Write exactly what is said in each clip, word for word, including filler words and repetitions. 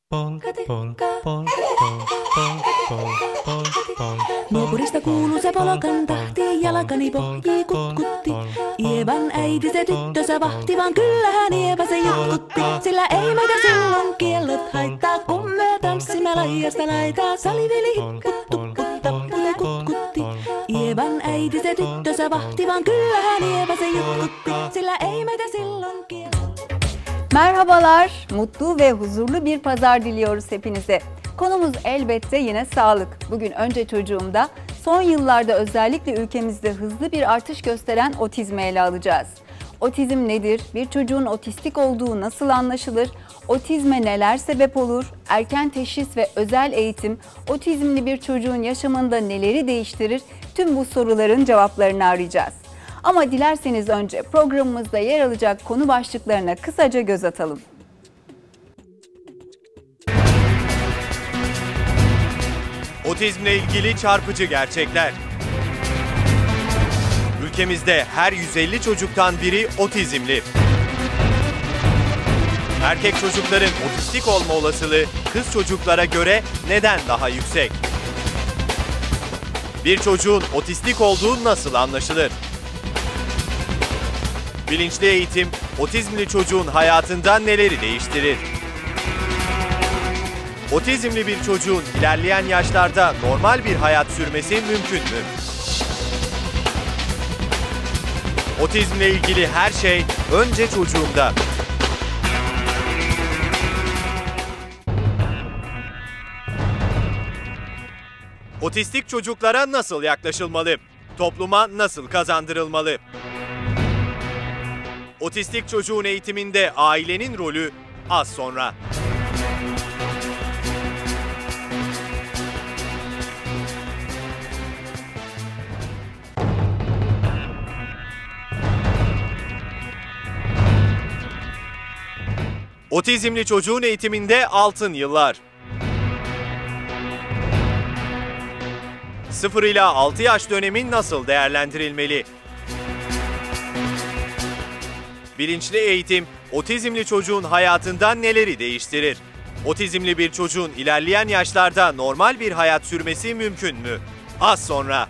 Nuokurista kuuluu se polokan tahti, jalkani pohjii kutkutti. Ievan äiti se tyttönsä vahti, vaan kyllähän Ieva se jutkutti. Sillä ei meitä silloin kiellot haittaa, kun me tanssimme laijasta laitaa. Saliveli hikkut, tupput, tappute kutkutti. Ievan äiti se tyttönsä vahti, vaan kyllähän Ieva se jutkutti. Sillä ei meitä silloin kiellot. Merhabalar, mutlu ve huzurlu bir pazar diliyoruz hepinize. Konumuz elbette yine sağlık. Bugün Önce Çocuğum'da son yıllarda özellikle ülkemizde hızlı bir artış gösteren otizmi ele alacağız. Otizm nedir? Bir çocuğun otistik olduğu nasıl anlaşılır? Otizme neler sebep olur? Erken teşhis ve özel eğitim otizmli bir çocuğun yaşamında neleri değiştirir? Tüm bu soruların cevaplarını arayacağız. Ama dilerseniz önce programımızda yer alacak konu başlıklarına kısaca göz atalım. Otizmle ilgili çarpıcı gerçekler. Ülkemizde her yüz elli çocuktan biri otizmli. Erkek çocukların otistik olma olasılığı kız çocuklara göre neden daha yüksek? Bir çocuğun otistik olduğu nasıl anlaşılır? Bilinçli eğitim, otizmli çocuğun hayatında neleri değiştirir? Otizmli bir çocuğun ilerleyen yaşlarda normal bir hayat sürmesi mümkün mü? Otizmle ilgili her şey Önce Çocuğum'da. Otistik çocuklara nasıl yaklaşılmalı? Topluma nasıl kazandırılmalı? Otistik çocuğun eğitiminde ailenin rolü az sonra. Otizmli çocuğun eğitiminde altın yıllar. sıfır ila altı yaş dönemi nasıl değerlendirilmeli? Bilinçli eğitim, otizmli çocuğun hayatında neleri değiştirir? Otizmli bir çocuğun ilerleyen yaşlarda normal bir hayat sürmesi mümkün mü? Az sonra.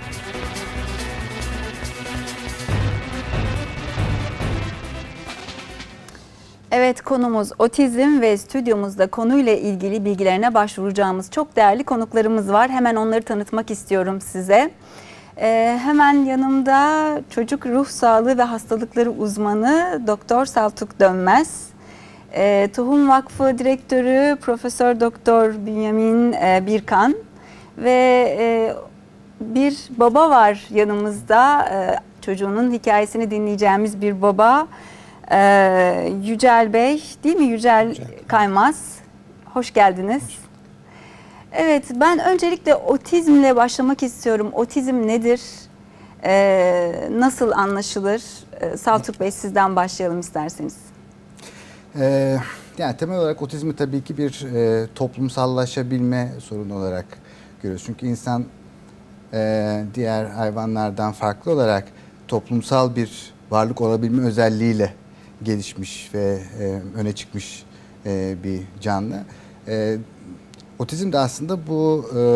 Evet, konumuz otizm ve stüdyomuzda konuyla ilgili bilgilerine başvuracağımız çok değerli konuklarımız var. Hemen onları tanıtmak istiyorum size. Ee, hemen yanımda çocuk ruh sağlığı ve hastalıkları uzmanı Doktor Saltuk Dönmez, ee, Tohum Vakfı Direktörü Profesör Doktor Bünyamin e, Birkan ve e, bir baba var yanımızda. E, çocuğunun hikayesini dinleyeceğimiz bir baba. Ee, Yücel Bey, değil mi Yücel, Yücel Kaymaz? Hoş geldiniz. Hoş. Evet, ben öncelikle otizmle başlamak istiyorum. Otizm nedir? Ee, nasıl anlaşılır? Ee, Saltuk Bey, sizden başlayalım isterseniz. Ee, yani temel olarak otizmi tabii ki bir e, toplumsallaşabilme sorunu olarak görüyoruz. Çünkü insan e, diğer hayvanlardan farklı olarak toplumsal bir varlık olabilme özelliğiyle gelişmiş ve e, öne çıkmış e, bir canlı. E, otizm de aslında bu e,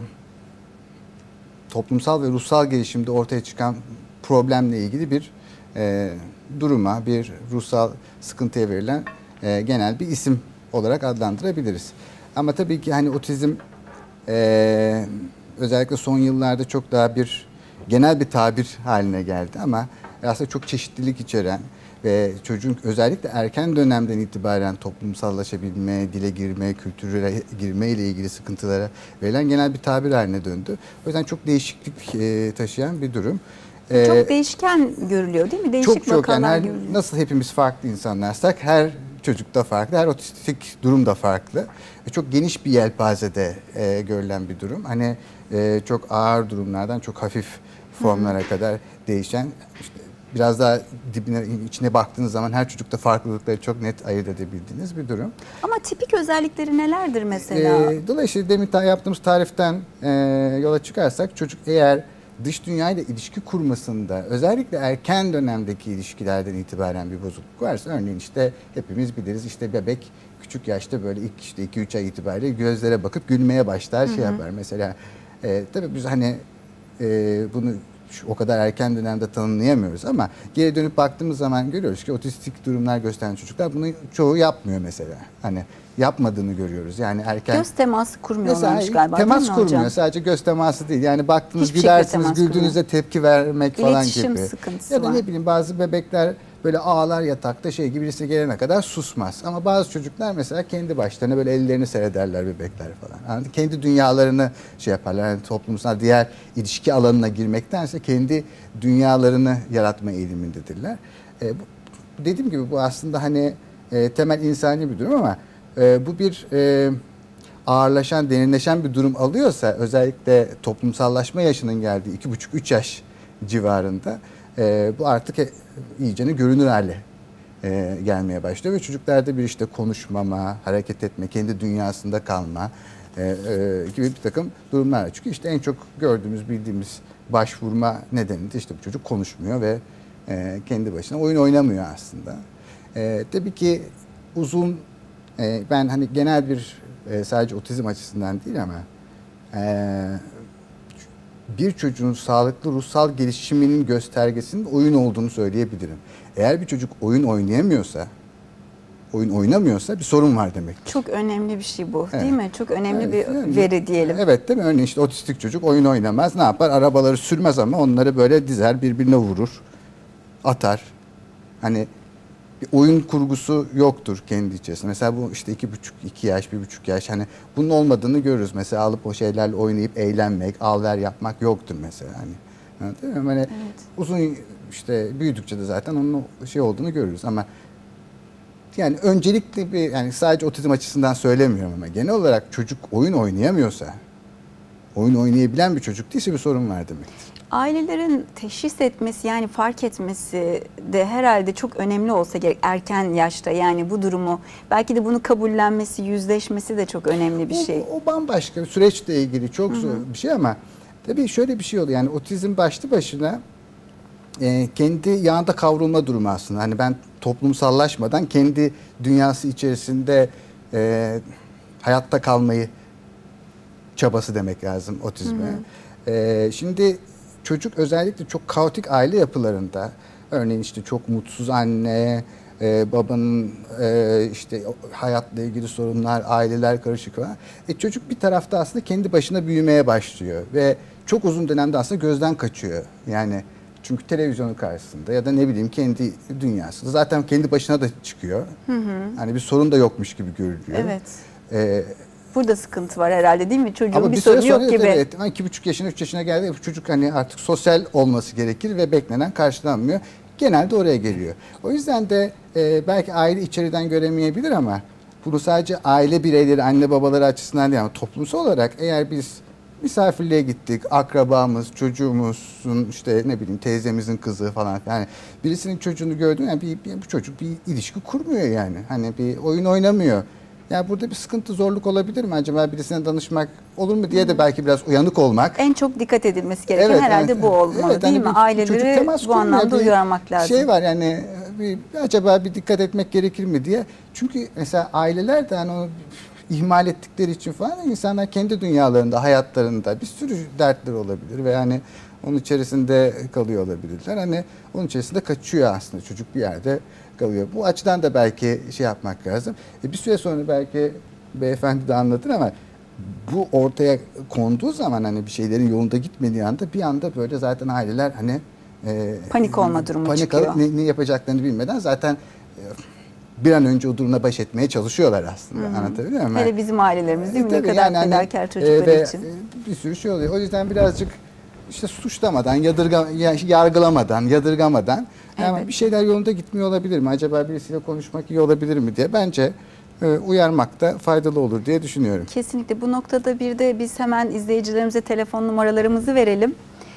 toplumsal ve ruhsal gelişimde ortaya çıkan problemle ilgili bir e, duruma, bir ruhsal sıkıntıya verilen e, genel bir isim olarak adlandırabiliriz. Ama tabii ki hani otizm e, özellikle son yıllarda çok daha bir genel bir tabir haline geldi ama aslında çok çeşitlilik içeren ve çocuğun özellikle erken dönemden itibaren toplumsallaşabilme, dile girme, kültüre girme ile ilgili sıkıntılara verilen genel bir tabir haline döndü. O yüzden çok değişiklik e, taşıyan bir durum. Çok ee, değişken görülüyor değil mi? Değişik çok çok yani her, görülüyor. Nasıl hepimiz farklı insanlarsak her çocuk da farklı, her otistik durum da farklı. E, çok geniş bir yelpazede e, görülen bir durum. Hani e, çok ağır durumlardan çok hafif formlara Hı-hı. kadar değişen, işte biraz daha dibine, içine baktığınız zaman her çocukta farklılıkları çok net ayırt edebildiğiniz bir durum. Ama tipik özellikleri nelerdir mesela? E, dolayısıyla demin yaptığımız tariften e, yola çıkarsak çocuk eğer dış dünyayla ilişki kurmasında özellikle erken dönemdeki ilişkilerden itibaren bir bozukluk varsa, örneğin işte hepimiz biliriz, işte bebek küçük yaşta böyle ilk işte iki üç ay itibariyle gözlere bakıp gülmeye başlar, şey yapar mesela. E, tabii biz hani e, bunu şu, o kadar erken dönemde tanımlayamıyoruz ama geri dönüp baktığımız zaman görüyoruz ki otistik durumlar gösteren çocuklar bunu çoğu yapmıyor mesela. Hani yapmadığını görüyoruz. Yani erken göz teması kurmuyorlarmış galiba. Temas değil mi kurmuyor. hocam? Sadece göz teması değil. Yani baktınız Hiçbir gülersiniz, şekilde temas güldüğünüzde tepki vermek falan İletişim gibi. sıkıntısı Ya da var. ne bileyim bazı bebekler böyle ağlar yatakta şey gibi, birisi gelene kadar susmaz. Ama bazı çocuklar mesela kendi başlarına böyle ellerini seyrederler bebekler falan. Yani kendi dünyalarını şey yaparlar. Yani toplumsal diğer ilişki alanına girmektense kendi dünyalarını yaratma eğilimindedirler. E, bu, dediğim gibi bu aslında hani e, temel insani bir durum ama e, bu bir e, ağırlaşan, derinleşen bir durum alıyorsa, özellikle toplumsallaşma yaşının geldiği iki buçuk üç yaş civarında e, bu artık e, iyicene görünür hale e, gelmeye başlıyor ve çocuklarda bir işte konuşmama, hareket etme, kendi dünyasında kalma e, e, gibi bir takım durumlar var. Çünkü işte en çok gördüğümüz, bildiğimiz başvurma nedeni de işte bu çocuk konuşmuyor ve e, kendi başına oyun oynamıyor aslında. E, tabii ki uzun, e, ben hani genel bir e, sadece otizm açısından değil ama e, bir çocuğun sağlıklı ruhsal gelişiminin göstergesinin oyun olduğunu söyleyebilirim. Eğer bir çocuk oyun oynayamıyorsa, oyun oynamıyorsa bir sorun var demektir. Çok önemli bir şey bu, Evet. değil mi? Çok önemli Evet, bir yani, veri diyelim. Evet, değil mi? Örneğin işte otistik çocuk oyun oynamaz. Ne yapar? Arabaları sürmez ama onları böyle dizer, birbirine vurur, atar. Hani bir oyun kurgusu yoktur kendi içerisinde. Mesela bu işte iki buçuk, iki yaş, bir buçuk yaş, hani bunun olmadığını görürüz. Mesela alıp o şeylerle oynayıp eğlenmek, al ver yapmak yoktur mesela. Hani, değil mi? Hani Evet. uzun işte büyüdükçe de zaten onun şey olduğunu görürüz ama yani öncelikli bir, yani sadece otizm açısından söylemiyorum ama genel olarak çocuk oyun oynayamıyorsa, oyun oynayabilen bir çocuk değilse bir sorun var demektir. Ailelerin teşhis etmesi, yani fark etmesi de herhalde çok önemli olsa gerek erken yaşta, yani bu durumu belki de bunu kabullenmesi, yüzleşmesi de çok önemli bir şey. O, o bambaşka bir süreçle ilgili çok zor bir şey ama tabii şöyle bir şey oluyor, yani otizm başlı başına e, kendi yağında kavrulma durumu aslında. Hani ben toplumsallaşmadan kendi dünyası içerisinde e, hayatta kalmayı çabası demek lazım otizme. Hı hı. E, şimdi çocuk özellikle çok kaotik aile yapılarında, örneğin işte çok mutsuz anne, e, babanın e, işte hayatla ilgili sorunlar, aileler karışık falan. E, çocuk bir tarafta aslında kendi başına büyümeye başlıyor ve çok uzun dönemde aslında gözden kaçıyor. Yani çünkü televizyonun karşısında ya da ne bileyim kendi dünyasında zaten kendi başına da çıkıyor. Hı hı. Hani bir sorun da yokmuş gibi görülüyor. Evet. E, Burada sıkıntı var herhalde, değil mi? Çocuğun Ama bir, bir sorunu süre yok sonra gibi. evet, iki buçuk yaşına, üç yaşına geldi. Bu çocuk hani artık sosyal olması gerekir ve beklenen karşılanmıyor. Genelde oraya geliyor. O yüzden de e, belki aile içeriden göremeyebilir ama bunu sadece aile bireyleri, anne babaları açısından değil ama toplumsal olarak eğer biz misafirliğe gittik, akrabamız, çocuğumuzun işte ne bileyim teyzemizin kızı falan, yani birisinin çocuğunu gördüğün yani bir, bir, bu çocuk bir ilişki kurmuyor yani. Hani bir oyun oynamıyor. Ya burada bir sıkıntı, zorluk olabilir mi? Acaba birisine danışmak olur mu diye de belki biraz uyanık olmak. En çok dikkat edilmesi gereken Evet, herhalde evet, bu olmalı, evet, değil hani mi? bir çocuk Aileleri temas bu kurmuyor, anlamda bir uyarmak lazım. Şey var yani, bir, acaba bir dikkat etmek gerekir mi diye. Çünkü mesela aileler de hani onu ihmal ettikleri için falan insanlar kendi dünyalarında, hayatlarında bir sürü dertleri olabilir ve yani onun içerisinde kalıyor olabilirler. Hani onun içerisinde kaçıyor aslında çocuk, bir yerde kalıyor. Bu açıdan da belki şey yapmak lazım. E bir süre sonra belki beyefendi de anlatır ama bu ortaya konduğu zaman hani bir şeylerin yolunda gitmediği anda bir anda böyle zaten aileler hani e, panik olma durumu panik çıkıyor. alıp ne, ne yapacaklarını bilmeden zaten e, bir an önce o durumla baş etmeye çalışıyorlar aslında. Hı-hı. Anlatabiliyor muyum? Hele bizim ailelerimiz değil mi? E, Ne kadar yani fedakar hani, çocuklar e, ve, için. e, bir sürü şey oluyor. O yüzden birazcık işte suçlamadan, yadırga, yargılamadan, yadırgamadan evet. Yani bir şeyler yolunda gitmiyor olabilir mi? Acaba birisiyle konuşmak iyi olabilir mi diye bence e, uyarmakta faydalı olur diye düşünüyorum. Kesinlikle. Bu noktada bir de biz hemen izleyicilerimize telefon numaralarımızı verelim.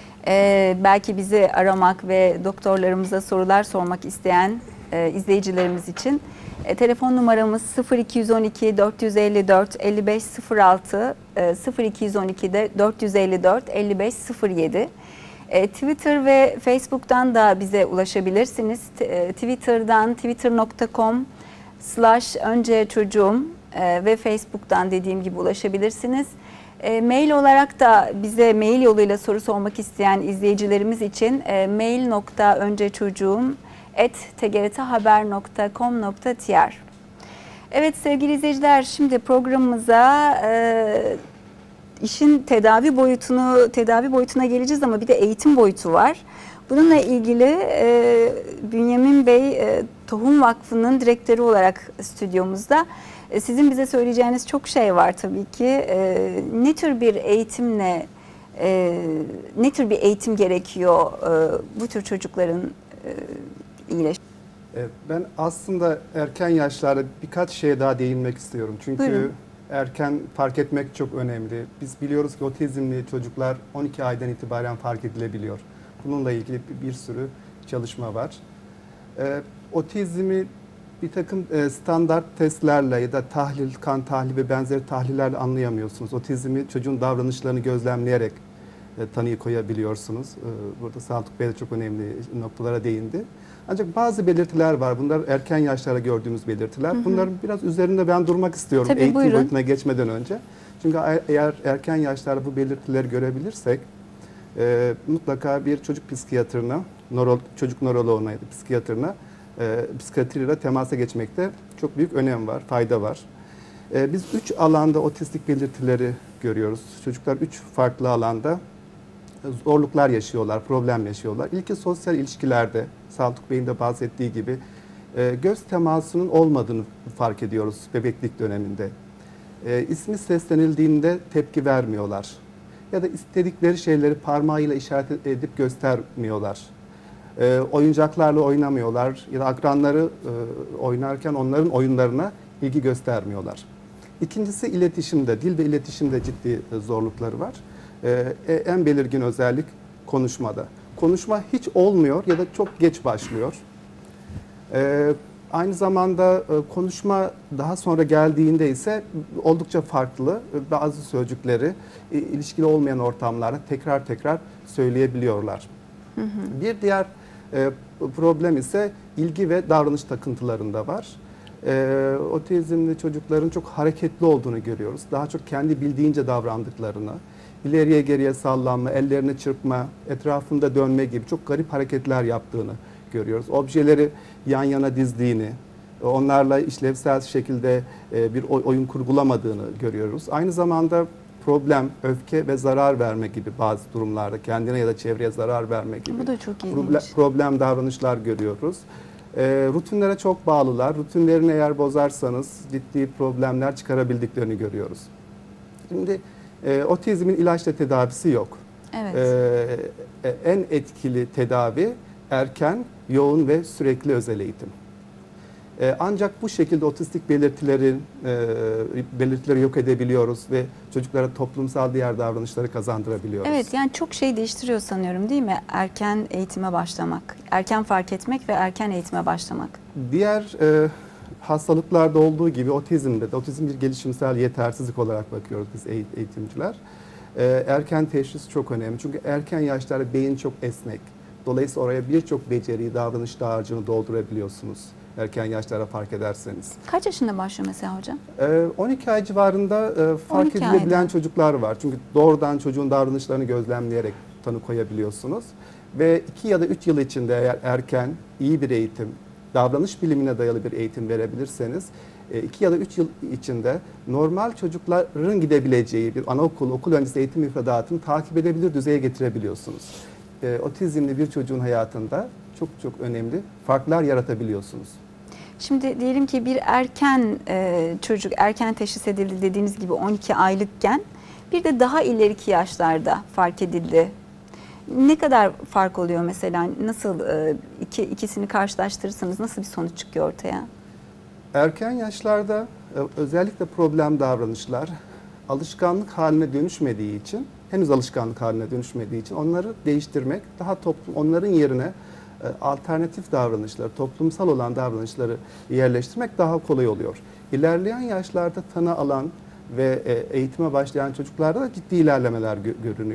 Ee, belki bizi aramak ve doktorlarımıza sorular sormak isteyen e, izleyicilerimiz için. E, telefon numaramız sıfır iki on iki dört yüz elli dört elli beş sıfır altı, e, sıfır iki on iki dört yüz elli dört elli beş sıfır yedi. E, Twitter ve Facebook'tan da bize ulaşabilirsiniz. T e, Twitter'dan twitter nokta com slash önce çocuğum e, ve Facebook'tan dediğim gibi ulaşabilirsiniz. E, mail olarak da bize mail yoluyla soru sormak isteyen izleyicilerimiz için e, mail nokta önce çocuğum at t g r t haber nokta com nokta t r. Evet sevgili izleyiciler, şimdi programımıza e, işin tedavi boyutunu tedavi boyutuna geleceğiz ama bir de eğitim boyutu var. Bununla ilgili e, Bünyamin Bey e, Tohum Vakfı'nın direktörü olarak stüdyomuzda. E, sizin bize söyleyeceğiniz çok şey var tabii ki. E, ne tür bir eğitimle e, ne tür bir eğitim gerekiyor e, bu tür çocukların e, iyileşmesi? Ben aslında erken yaşlarda birkaç şeye daha değinmek istiyorum. Çünkü Buyurun. erken fark etmek çok önemli. Biz biliyoruz ki otizmli çocuklar on iki aydan itibaren fark edilebiliyor. Bununla ilgili bir sürü çalışma var. Ee, otizmi bir takım standart testlerle ya da tahlil, kan tahlili ve benzeri tahlillerle anlayamıyorsunuz. Otizmi çocuğun davranışlarını gözlemleyerek e, tanıyı koyabiliyorsunuz. Ee, burada Saltuk Bey de çok önemli noktalara değindi. Ancak bazı belirtiler var. Bunlar erken yaşlarda gördüğümüz belirtiler. Hı hı. Bunların biraz üzerinde ben durmak istiyorum. Tabii, eğitim buyurun. boyutuna geçmeden önce. Çünkü eğer erken yaşlarda bu belirtileri görebilirsek e, mutlaka bir çocuk psikiyatrına, nöro, çocuk nöroloğuna ya da psikiyatrına, e, psikiyatriyle temasa geçmekte çok büyük önem var, fayda var. E, biz üç alanda otistik belirtileri görüyoruz. Çocuklar üç farklı alanda zorluklar yaşıyorlar, problem yaşıyorlar. İlki sosyal ilişkilerde, Saltuk Bey'in de bahsettiği gibi e, göz temasının olmadığını fark ediyoruz bebeklik döneminde. E, ismi seslenildiğinde tepki vermiyorlar. Ya da istedikleri şeyleri parmağıyla işaret edip göstermiyorlar. E, oyuncaklarla oynamıyorlar ya da akranları e, oynarken onların oyunlarına ilgi göstermiyorlar. İkincisi iletişimde, dil ve iletişimde ciddi zorlukları var. Ee, en belirgin özellik konuşmada. Konuşma hiç olmuyor ya da çok geç başlıyor. Ee, aynı zamanda e, konuşma daha sonra geldiğinde ise oldukça farklı. Bazı sözcükleri e, ilişkili olmayan ortamlarda tekrar tekrar söyleyebiliyorlar. Hı hı. Bir diğer e, problem ise ilgi ve davranış takıntılarında var. E, otizmli çocukların çok hareketli olduğunu görüyoruz. Daha çok kendi bildiğince davrandıklarını, ileriye geriye sallanma, ellerini çırpma, etrafında dönme gibi çok garip hareketler yaptığını görüyoruz. Objeleri yan yana dizdiğini, onlarla işlevsel şekilde bir oyun kurgulamadığını görüyoruz. Aynı zamanda problem, öfke ve zarar verme gibi bazı durumlarda kendine ya da çevreye zarar verme gibi Bu da çok problem, problem davranışlar görüyoruz. E, rutinlere çok bağlılar. Rutinlerini eğer bozarsanız ciddi problemler çıkarabildiklerini görüyoruz. Şimdi E, otizmin ilaçla tedavisi yok. Evet. E, en etkili tedavi erken, yoğun ve sürekli özel eğitim. E, ancak bu şekilde otistik belirtilerin e, belirtileri yok edebiliyoruz ve çocuklara toplumsal diğer davranışları kazandırabiliyoruz. Evet, yani çok şey değiştiriyor sanıyorum, değil mi? Erken eğitime başlamak, erken fark etmek ve erken eğitime başlamak. Diğer e, hastalıklarda olduğu gibi otizmde de, otizm bir gelişimsel yetersizlik olarak bakıyoruz biz eğitimciler. Ee, erken teşhis çok önemli. Çünkü erken yaşlarda beyin çok esnek. Dolayısıyla oraya birçok beceriyi, davranış dağarcığını doldurabiliyorsunuz. Erken yaşlara fark ederseniz. Kaç yaşında başlıyor mesela hocam? Ee, on iki ay civarında e, fark edilebilen ayda çocuklar var. Çünkü doğrudan çocuğun davranışlarını gözlemleyerek tanı koyabiliyorsunuz. Ve iki ya da üç yıl içinde eğer erken, iyi bir eğitim, davranış bilimine dayalı bir eğitim verebilirseniz iki ya da üç yıl içinde normal çocukların gidebileceği bir anaokul, okul öncesi eğitim müfredatını takip edebilir düzeye getirebiliyorsunuz. Otizmli bir çocuğun hayatında çok çok önemli farklar yaratabiliyorsunuz. Şimdi diyelim ki bir erken e, çocuk erken teşhis edildi dediğiniz gibi on iki aylıkken, bir de daha ileriki yaşlarda fark edildi. Ne kadar fark oluyor mesela? Nasıl iki, ikisini karşılaştırırsanız nasıl bir sonuç çıkıyor ortaya? Erken yaşlarda özellikle problem davranışlar alışkanlık haline dönüşmediği için, henüz alışkanlık haline dönüşmediği için onları değiştirmek, daha toplum, onların yerine alternatif davranışları, toplumsal olan davranışları yerleştirmek daha kolay oluyor. İlerleyen yaşlarda tanı alan ve eğitime başlayan çocuklarda da ciddi ilerlemeler görünüyor.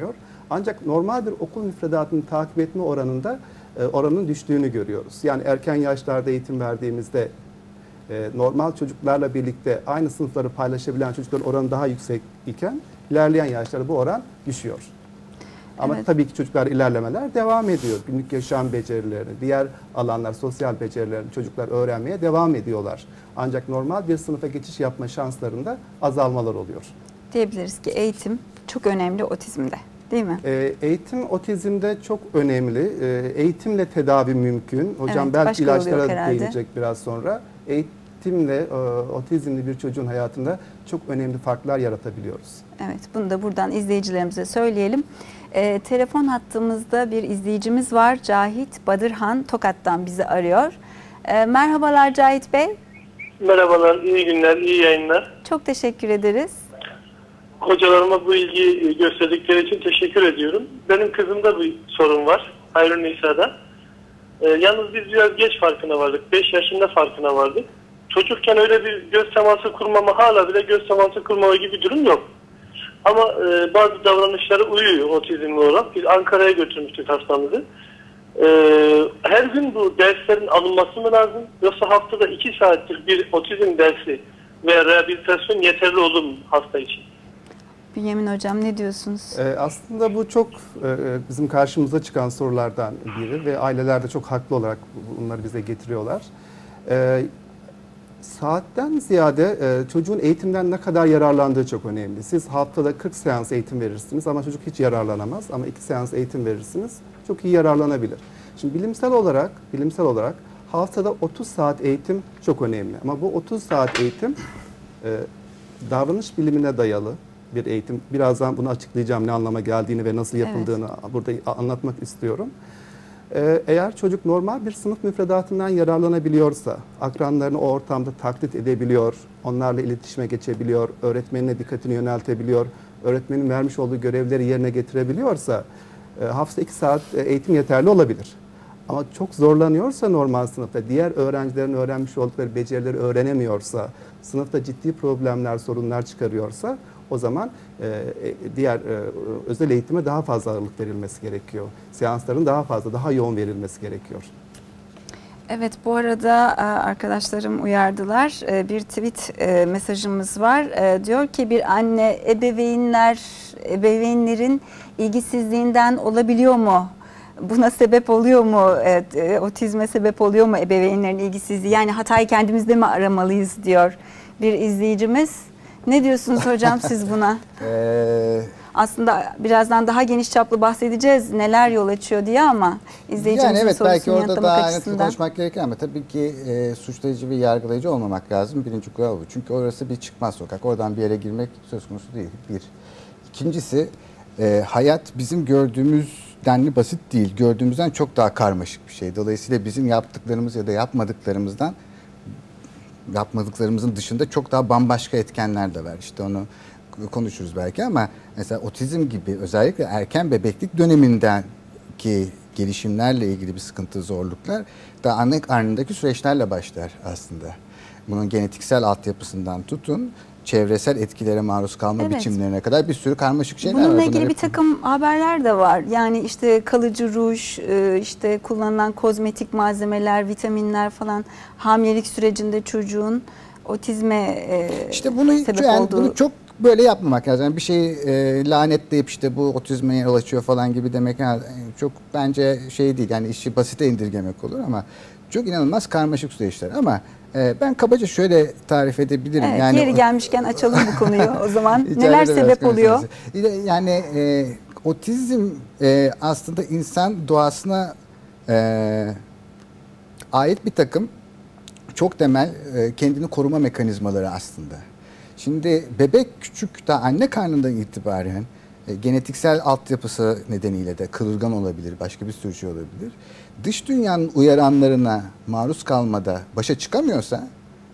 Ancak normal bir okul müfredatını takip etme oranında e, oranın düştüğünü görüyoruz. Yani erken yaşlarda eğitim verdiğimizde e, normal çocuklarla birlikte aynı sınıfları paylaşabilen çocukların oranı daha yüksek iken ilerleyen yaşlarda bu oran düşüyor. Ama Evet. tabii ki çocuklar ilerlemeler devam ediyor. Günlük yaşam becerilerini, diğer alanlar, sosyal becerilerini çocuklar öğrenmeye devam ediyorlar. Ancak normal bir sınıfa geçiş yapma şanslarında azalmalar oluyor. Diyebiliriz ki eğitim çok önemli otizmde, değil mi? Ee, eğitim otizmde çok önemli. Ee, eğitimle tedavi mümkün. Hocam Evet, belki başka yolu yok ilaçlara herhalde. değinecek biraz sonra. Eğitimle e, otizmli bir çocuğun hayatında çok önemli farklar yaratabiliyoruz. Evet, bunu da buradan izleyicilerimize söyleyelim. Ee, telefon hattımızda bir izleyicimiz var. Cahit Badırhan Tokat'tan bizi arıyor. Ee, merhabalar Cahit Bey. Merhabalar, iyi günler, iyi yayınlar. Çok teşekkür ederiz. Hocalarıma bu ilgiyi gösterdikleri için teşekkür ediyorum. Benim kızımda bir sorun var, Hayrun Nisa'da. Ee, yalnız biz biraz geç farkına vardık, beş yaşında farkına vardık. Çocukken öyle bir göz teması kurmama, hala bile göz teması kurmama gibi bir durum yok. Ama e, bazı davranışları uyuyor otizmli olarak. Biz Ankara'ya götürmüştük hastamızı. E, her gün bu derslerin alınması mı lazım? Yoksa haftada iki saattir bir otizm dersi veya rehabilitasyon yeterli olur mu hasta için? Bünyamin Hocam ne diyorsunuz? Ee, aslında bu çok e, bizim karşımıza çıkan sorulardan biri ve aileler de çok haklı olarak bunları bize getiriyorlar. Ee, saatten ziyade e, çocuğun eğitimden ne kadar yararlandığı çok önemli. Siz haftada kırk seans eğitim verirsiniz ama çocuk hiç yararlanamaz, ama iki seans eğitim verirsiniz, çok iyi yararlanabilir. Şimdi bilimsel olarak bilimsel olarak haftada otuz saat eğitim çok önemli. Ama bu otuz saat eğitim e, davranış bilimine dayalı bir eğitim. Birazdan bunu açıklayacağım, ne anlama geldiğini ve nasıl yapıldığını evet. burada anlatmak istiyorum. Ee, eğer çocuk normal bir sınıf müfredatından yararlanabiliyorsa, akranlarını o ortamda taklit edebiliyor, onlarla iletişime geçebiliyor, öğretmenine dikkatini yöneltebiliyor, öğretmenin vermiş olduğu görevleri yerine getirebiliyorsa e, haftada iki saat eğitim yeterli olabilir. Ama çok zorlanıyorsa normal sınıfta, diğer öğrencilerin öğrenmiş oldukları becerileri öğrenemiyorsa, sınıfta ciddi problemler, sorunlar çıkarıyorsa, o zaman e, diğer e, özel eğitime daha fazla ağırlık verilmesi gerekiyor. Seansların daha fazla, daha yoğun verilmesi gerekiyor. Evet, bu arada arkadaşlarım uyardılar. Bir tweet mesajımız var. Diyor ki bir anne ebeveynler, ebeveynlerin ilgisizliğinden olabiliyor mu? Buna sebep oluyor mu? Evet, otizme sebep oluyor mu ebeveynlerin ilgisizliği? Yani hatayı kendimizde mi aramalıyız diyor bir izleyicimiz. Ne diyorsunuz hocam siz buna? Ee, Aslında birazdan daha geniş çaplı bahsedeceğiz neler yol açıyor diye, ama izleyicimizin yani evet, sorusunu belki orada yanıtlamak daha açısından. net konuşmak gerekir ama tabii ki e, suçlayıcı ve yargılayıcı olmamak lazım. Birinci kural bu. Çünkü orası bir çıkmaz sokak. Oradan bir yere girmek söz konusu değil. Bir. İkincisi, e, hayat bizim gördüğümüz denli basit değil. Gördüğümüzden çok daha karmaşık bir şey. Dolayısıyla bizim yaptıklarımız ya da yapmadıklarımızdan yapmadıklarımızın dışında çok daha bambaşka etkenler de var. İşte onu konuşuruz belki, ama mesela otizm gibi özellikle erken bebeklik dönemindeki gelişimlerle ilgili bir sıkıntı, zorluklar da anne karnındaki süreçlerle başlar aslında. Bunun genetiksel altyapısından tutun, çevresel etkilere maruz kalma evet. biçimlerine kadar bir sürü karmaşık şeyler Bununla var. Bununla ilgili Bunlar bir takım haberler de var. Yani işte kalıcı ruj, işte kullanılan kozmetik malzemeler, vitaminler falan hamilelik sürecinde çocuğun otizme işte bunu, sebep yani olduğu... bunu çok böyle yapmamak lazım. Yani bir şeyi e, lanetleyip işte bu otizme yol açıyor falan gibi demek yani çok bence şey değil. Yani işi basite indirgemek olur, ama çok inanılmaz karmaşık süreçler. Ama e, ben kabaca şöyle tarif edebilirim. Evet, yani yeri gelmişken açalım bu konuyu o zaman. Neler sebep oluyor? Yani e, otizm e, aslında insan doğasına e, ait bir takım çok temel e, kendini koruma mekanizmaları aslında. Şimdi bebek küçük, daha anne karnından itibaren e, genetiksel altyapısı nedeniyle de kırılgan olabilir, başka bir sürü şey olabilir. Dış dünyanın uyaranlarına maruz kalmada başa çıkamıyorsa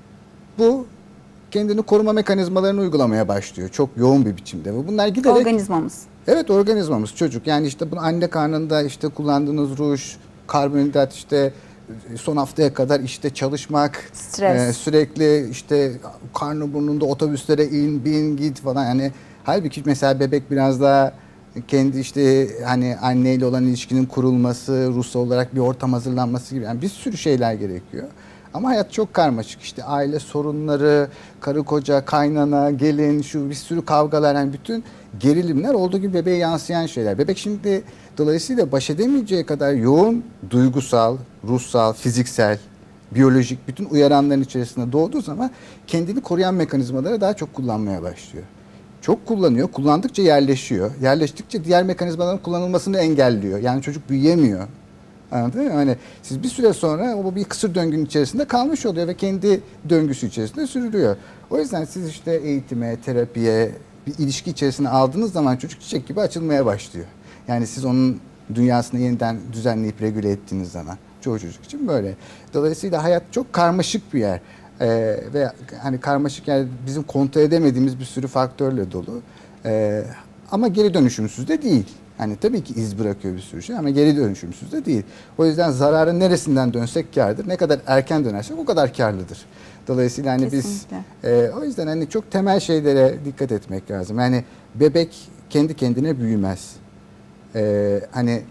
bu kendini koruma mekanizmalarını uygulamaya başlıyor çok yoğun bir biçimde. Ve bunlar giderek... Organizmamız. Evet, organizmamız, çocuk. Yani işte bunu anne karnında işte kullandığınız ruj, karbonhidrat, işte son haftaya kadar işte çalışmak, e, sürekli işte karnı burnunda otobüslere in, bin, git falan. Yani halbuki mesela bebek biraz daha kendi işte hani anneyle olan ilişkinin kurulması, ruhsal olarak bir ortam hazırlanması gibi yani bir sürü şeyler gerekiyor. Ama hayat çok karmaşık işte aile sorunları, karı koca, kaynana, gelin, şu bir sürü kavgalar yani bütün gerilimler olduğu gibi bebeğe yansıyan şeyler. Bebek şimdi dolayısıyla baş edemeyeceği kadar yoğun duygusal, ruhsal, fiziksel, biyolojik bütün uyaranların içerisinde doğduğu zaman kendini koruyan mekanizmaları daha çok kullanmaya başlıyor. Çok kullanıyor, kullandıkça yerleşiyor. Yerleştikçe diğer mekanizmaların kullanılmasını engelliyor. Yani çocuk büyüyemiyor. Anladın mı? Hani siz bir süre sonra o bir kısır döngünün içerisinde kalmış oluyor ve kendi döngüsü içerisinde sürülüyor. O yüzden siz işte eğitime, terapiye, bir ilişki içerisine aldığınız zaman çocuk çiçek gibi açılmaya başlıyor. Yani siz onun dünyasını yeniden düzenleyip regüle ettiğiniz zaman çoğu çocuk için böyle. Dolayısıyla hayat çok karmaşık bir yer. Ee, ve hani karmaşık yer bizim kontrol edemediğimiz bir sürü faktörle dolu. Ee, ama geri dönüşümsüz de değil. Hani tabii ki iz bırakıyor bir sürü şey ama geri dönüşümsüz de değil. O yüzden zararın neresinden dönsek kârdır. Ne kadar erken dönersek o kadar kârlıdır. Dolayısıyla hani Kesinlikle. biz e, o yüzden hani çok temel şeylere dikkat etmek lazım. Yani bebek kendi kendine büyümez. Ee, hani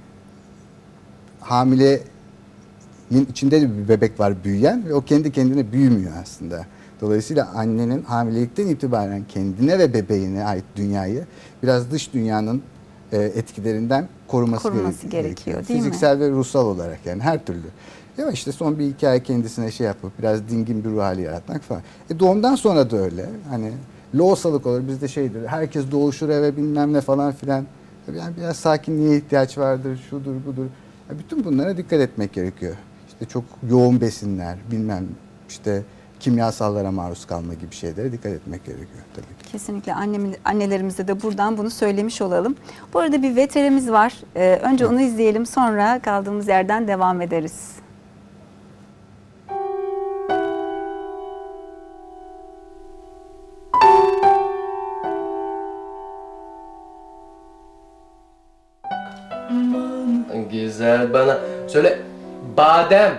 hamilenin içinde de bir bebek var büyüyen ve o kendi kendine büyümüyor aslında. Dolayısıyla annenin hamilelikten itibaren kendine ve bebeğine ait dünyayı biraz dış dünyanın e, etkilerinden koruması, Koruması gerekiyor. gerekiyor, değil mi? Fiziksel ve ruhsal olarak yani her türlü. Ya işte son bir iki ay kendisine şey yapıp biraz dingin bir ruh hali yaratmak falan. E doğumdan sonra da öyle. Hani loğusalık olur bizde şeydir. Herkes doğuşur eve bilmem ne falan filan. Yani biraz sakinliğe ihtiyaç vardır, şudur budur. Ya bütün bunlara dikkat etmek gerekiyor. İşte çok yoğun besinler, bilmem işte kimyasallara maruz kalma gibi şeylere dikkat etmek gerekiyor tabii ki. Kesinlikle annem, annelerimize de buradan bunu söylemiş olalım. Bu arada bir veterimiz var. Ee, önce onu izleyelim, sonra kaldığımız yerden devam ederiz. Güzel bana. Söyle. Badem.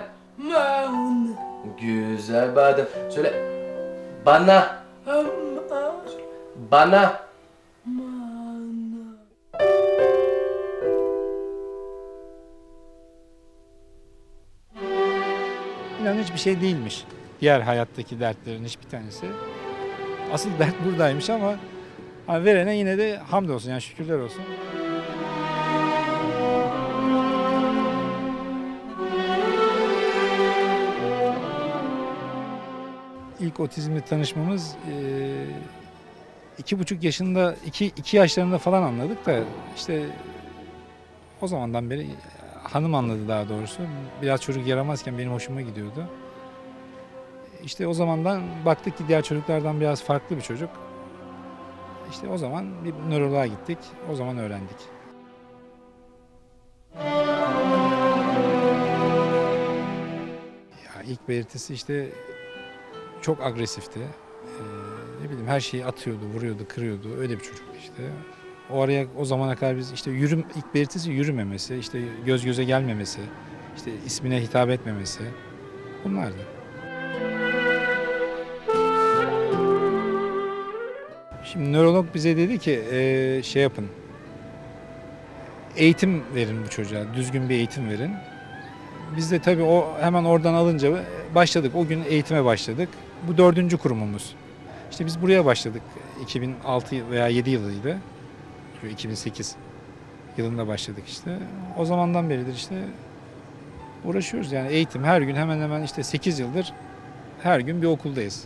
Güzel badem. Söyle. Bana. Bana. İnan hiçbir şey değilmiş. Diğer hayattaki dertlerin hiçbir tanesi. Asıl dert buradaymış ama hani verene yine de hamdolsun yani şükürler olsun. İlk otizmle tanışmamız e, iki buçuk yaşında, iki, iki yaşlarında falan anladık da işte o zamandan beri hanım anladı daha doğrusu. Biraz çocuk yaramazken benim hoşuma gidiyordu. İşte o zamandan baktık ki diğer çocuklardan biraz farklı bir çocuk. İşte o zaman bir nöroloğa gittik, o zaman öğrendik. Ya ilk belirtisi işte çok agresifti. Ee, ne bileyim her şeyi atıyordu, vuruyordu, kırıyordu. Öyle bir çocuktu işte. O araya o zamana kadar biz işte yürüm ilk belirtisi yürümemesi, işte göz göze gelmemesi, işte ismine hitap etmemesi. Bunlardı. Şimdi nörolog bize dedi ki e, şey yapın. Eğitim verin bu çocuğa, düzgün bir eğitim verin. Biz de tabii o hemen oradan alınca başladık. O gün eğitime başladık. Bu dördüncü kurumumuz. İşte biz buraya başladık. iki bin altı veya yedi yılıydı. iki bin sekiz yılında başladık işte. O zamandan beridir işte uğraşıyoruz yani eğitim her gün hemen hemen işte sekiz yıldır her gün bir okuldayız.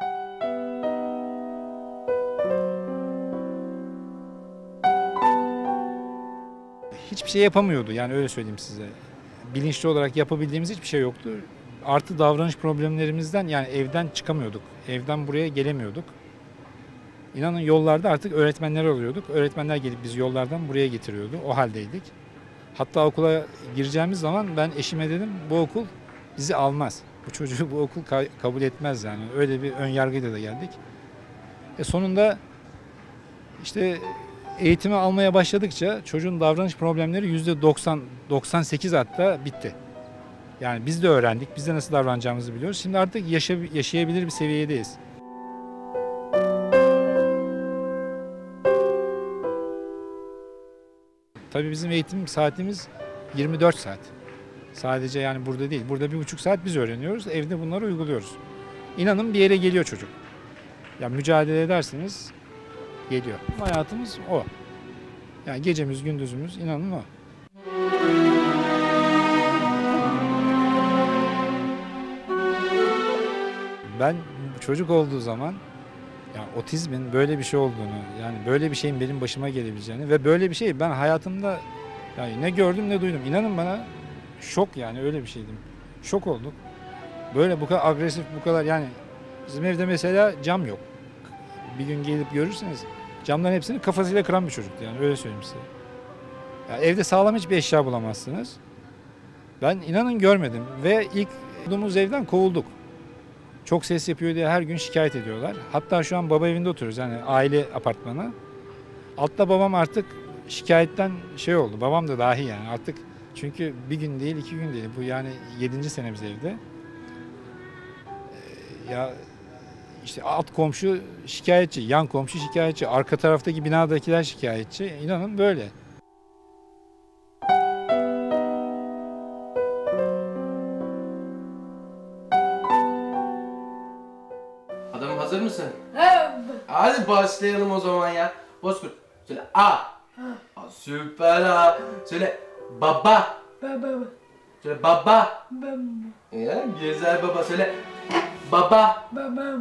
Hiçbir şey yapamıyordu yani öyle söyleyeyim size. Bilinçli olarak yapabildiğimiz hiçbir şey yoktu. Artı davranış problemlerimizden yani evden çıkamıyorduk. Evden buraya gelemiyorduk. İnanın yollarda artık öğretmenler alıyorduk. Öğretmenler gelip bizi yollardan buraya getiriyordu. O haldeydik. Hatta okula gireceğimiz zaman ben eşime dedim bu okul bizi almaz. Bu çocuğu bu okul ka- kabul etmez yani. Öyle bir ön yargıyla da geldik. E sonunda işte eğitimi almaya başladıkça çocuğun davranış problemleri yüzde doksan doksan sekiz hatta bitti. Yani biz de öğrendik. Biz de nasıl davranacağımızı biliyoruz. Şimdi artık yaşa- yaşayabilir bir seviyedeyiz. Tabii bizim eğitim saatimiz yirmi dört saat. Sadece yani burada değil. Burada bir buçuk saat biz öğreniyoruz. Evde bunları uyguluyoruz. İnanın bir yere geliyor çocuk. Ya mücadele ederseniz geliyor. Hayatımız o. Yani gecemiz gündüzümüz inanın o. Ben çocuk olduğu zaman yani otizmin böyle bir şey olduğunu, yani böyle bir şeyin benim başıma gelebileceğini ve böyle bir şey ben hayatımda yani ne gördüm ne duydum. İnanın bana şok, yani öyle bir şeydim. Şok olduk. Böyle bu kadar agresif, bu kadar yani bizim evde mesela cam yok. Bir gün gelip görürseniz camların hepsini kafasıyla kıran bir çocuktu, yani öyle söyleyeyim size. Yani evde sağlam hiçbir eşya bulamazsınız. Ben inanın görmedim ve ilk bulduğumuz evden kovulduk. Çok ses yapıyor diye her gün şikayet ediyorlar. Hatta şu an baba evinde oturuyoruz, yani aile apartmanı. Altta babam artık şikayetten şey oldu, babam da dahi yani artık, çünkü bir gün değil iki gün değil, bu yani yedinci senemiz evde. Ya işte alt komşu şikayetçi, yan komşu şikayetçi, arka taraftaki binadakiler şikayetçi. İnanın böyle. Adamım hazır mısın? Hadi başlayalım o zaman ya. Bozkurt. Söyle A. Aa, süper A. Söyle baba. Baba. Söyle baba. Baba. Ya güzel baba. Söyle baba. Baba.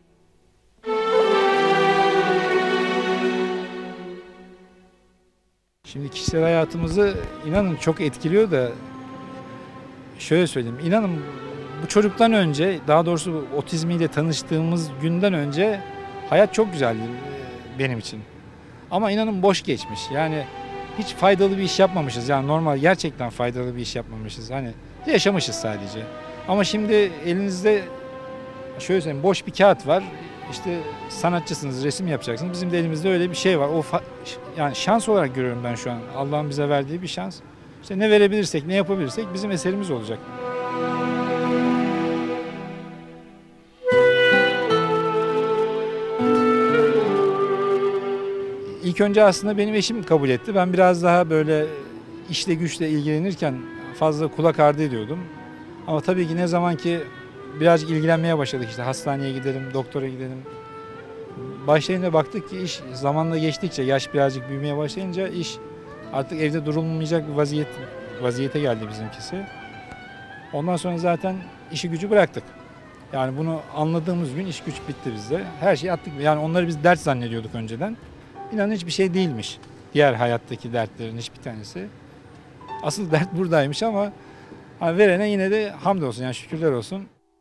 Şimdi kişisel hayatımızı inanın çok etkiliyor da şöyle söyleyeyim. İnanın bu çocuktan önce, daha doğrusu otizmiyle tanıştığımız günden önce hayat çok güzeldi benim için. Ama inanın boş geçmiş. Yani hiç faydalı bir iş yapmamışız. Yani normal gerçekten faydalı bir iş yapmamışız. Hani yaşamışız sadece. Ama şimdi elinizde şöyle söyleyeyim, boş bir kağıt var. İşte sanatçısınız, resim yapacaksınız. Bizim de elimizde öyle bir şey var. O yani şans olarak görüyorum ben şu an. Allah'ın bize verdiği bir şans. İşte ne verebilirsek, ne yapabilirsek bizim eserimiz olacak. İlk önce aslında benim eşim kabul etti. Ben biraz daha böyle işle güçle ilgilenirken fazla kulak ardı ediyordum. Ama tabii ki ne zaman ki birazcık ilgilenmeye başladık, işte hastaneye gidelim, doktora gidelim. Başlayınca baktık ki iş zamanla geçtikçe, yaş birazcık büyümeye başlayınca iş artık evde durulmayacak bir vaziyet, vaziyete geldi bizimkisi. Ondan sonra zaten işi gücü bıraktık. Yani bunu anladığımız gün iş güç bitti bizde. Her şeyi attık. Yani onları biz dert zannediyorduk önceden. İnanın hiçbir şey değilmiş. Diğer hayattaki dertlerin hiçbir tanesi. Asıl dert buradaymış ama hani verene yine de hamdolsun, yani şükürler olsun.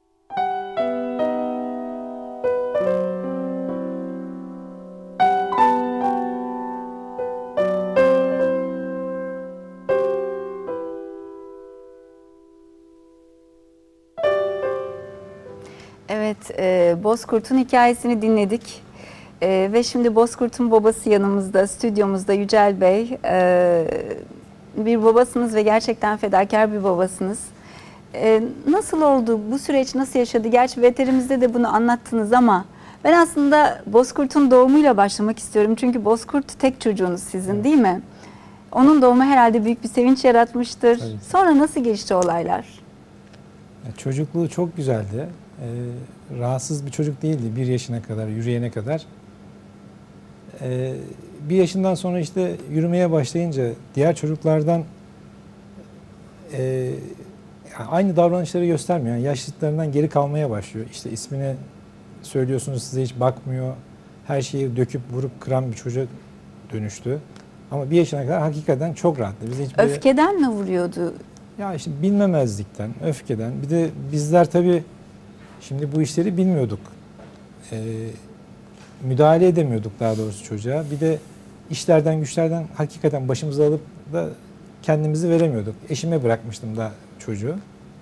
Evet, e, Bozkurt'un hikayesini dinledik. E, ve şimdi Bozkurt'un babası yanımızda, stüdyomuzda Yücel Bey. E, bir babasınız ve gerçekten fedakar bir babasınız. E, nasıl oldu, bu süreç nasıl yaşadı? Gerçi veterimizde de bunu anlattınız ama ben aslında Bozkurt'un doğumuyla başlamak istiyorum. Çünkü Bozkurt tek çocuğunuz sizin, değil mi? Onun doğumu herhalde büyük bir sevinç yaratmıştır. Tabii. Sonra nasıl gelişti olaylar? Çocukluğu çok güzeldi. Ee, rahatsız bir çocuk değildi bir yaşına kadar, yürüyene kadar. Ee, bir yaşından sonra işte yürümeye başlayınca diğer çocuklardan e, aynı davranışları göstermiyor. Yani yaşlılarından geri kalmaya başlıyor. İşte ismini söylüyorsunuz, size hiç bakmıyor. Her şeyi döküp vurup kıran bir çocuk dönüştü. Ama bir yaşına kadar hakikaten çok rahattı. Bize hiç böyle... Öfkeden mi vuruyordu? Ya işte bilmemezlikten, öfkeden. Bir de bizler tabii şimdi bu işleri bilmiyorduk. Ee, müdahale edemiyorduk daha doğrusu çocuğa. Bir de işlerden güçlerden hakikaten başımıza alıp da kendimizi veremiyorduk. Eşime bırakmıştım da çocuğu.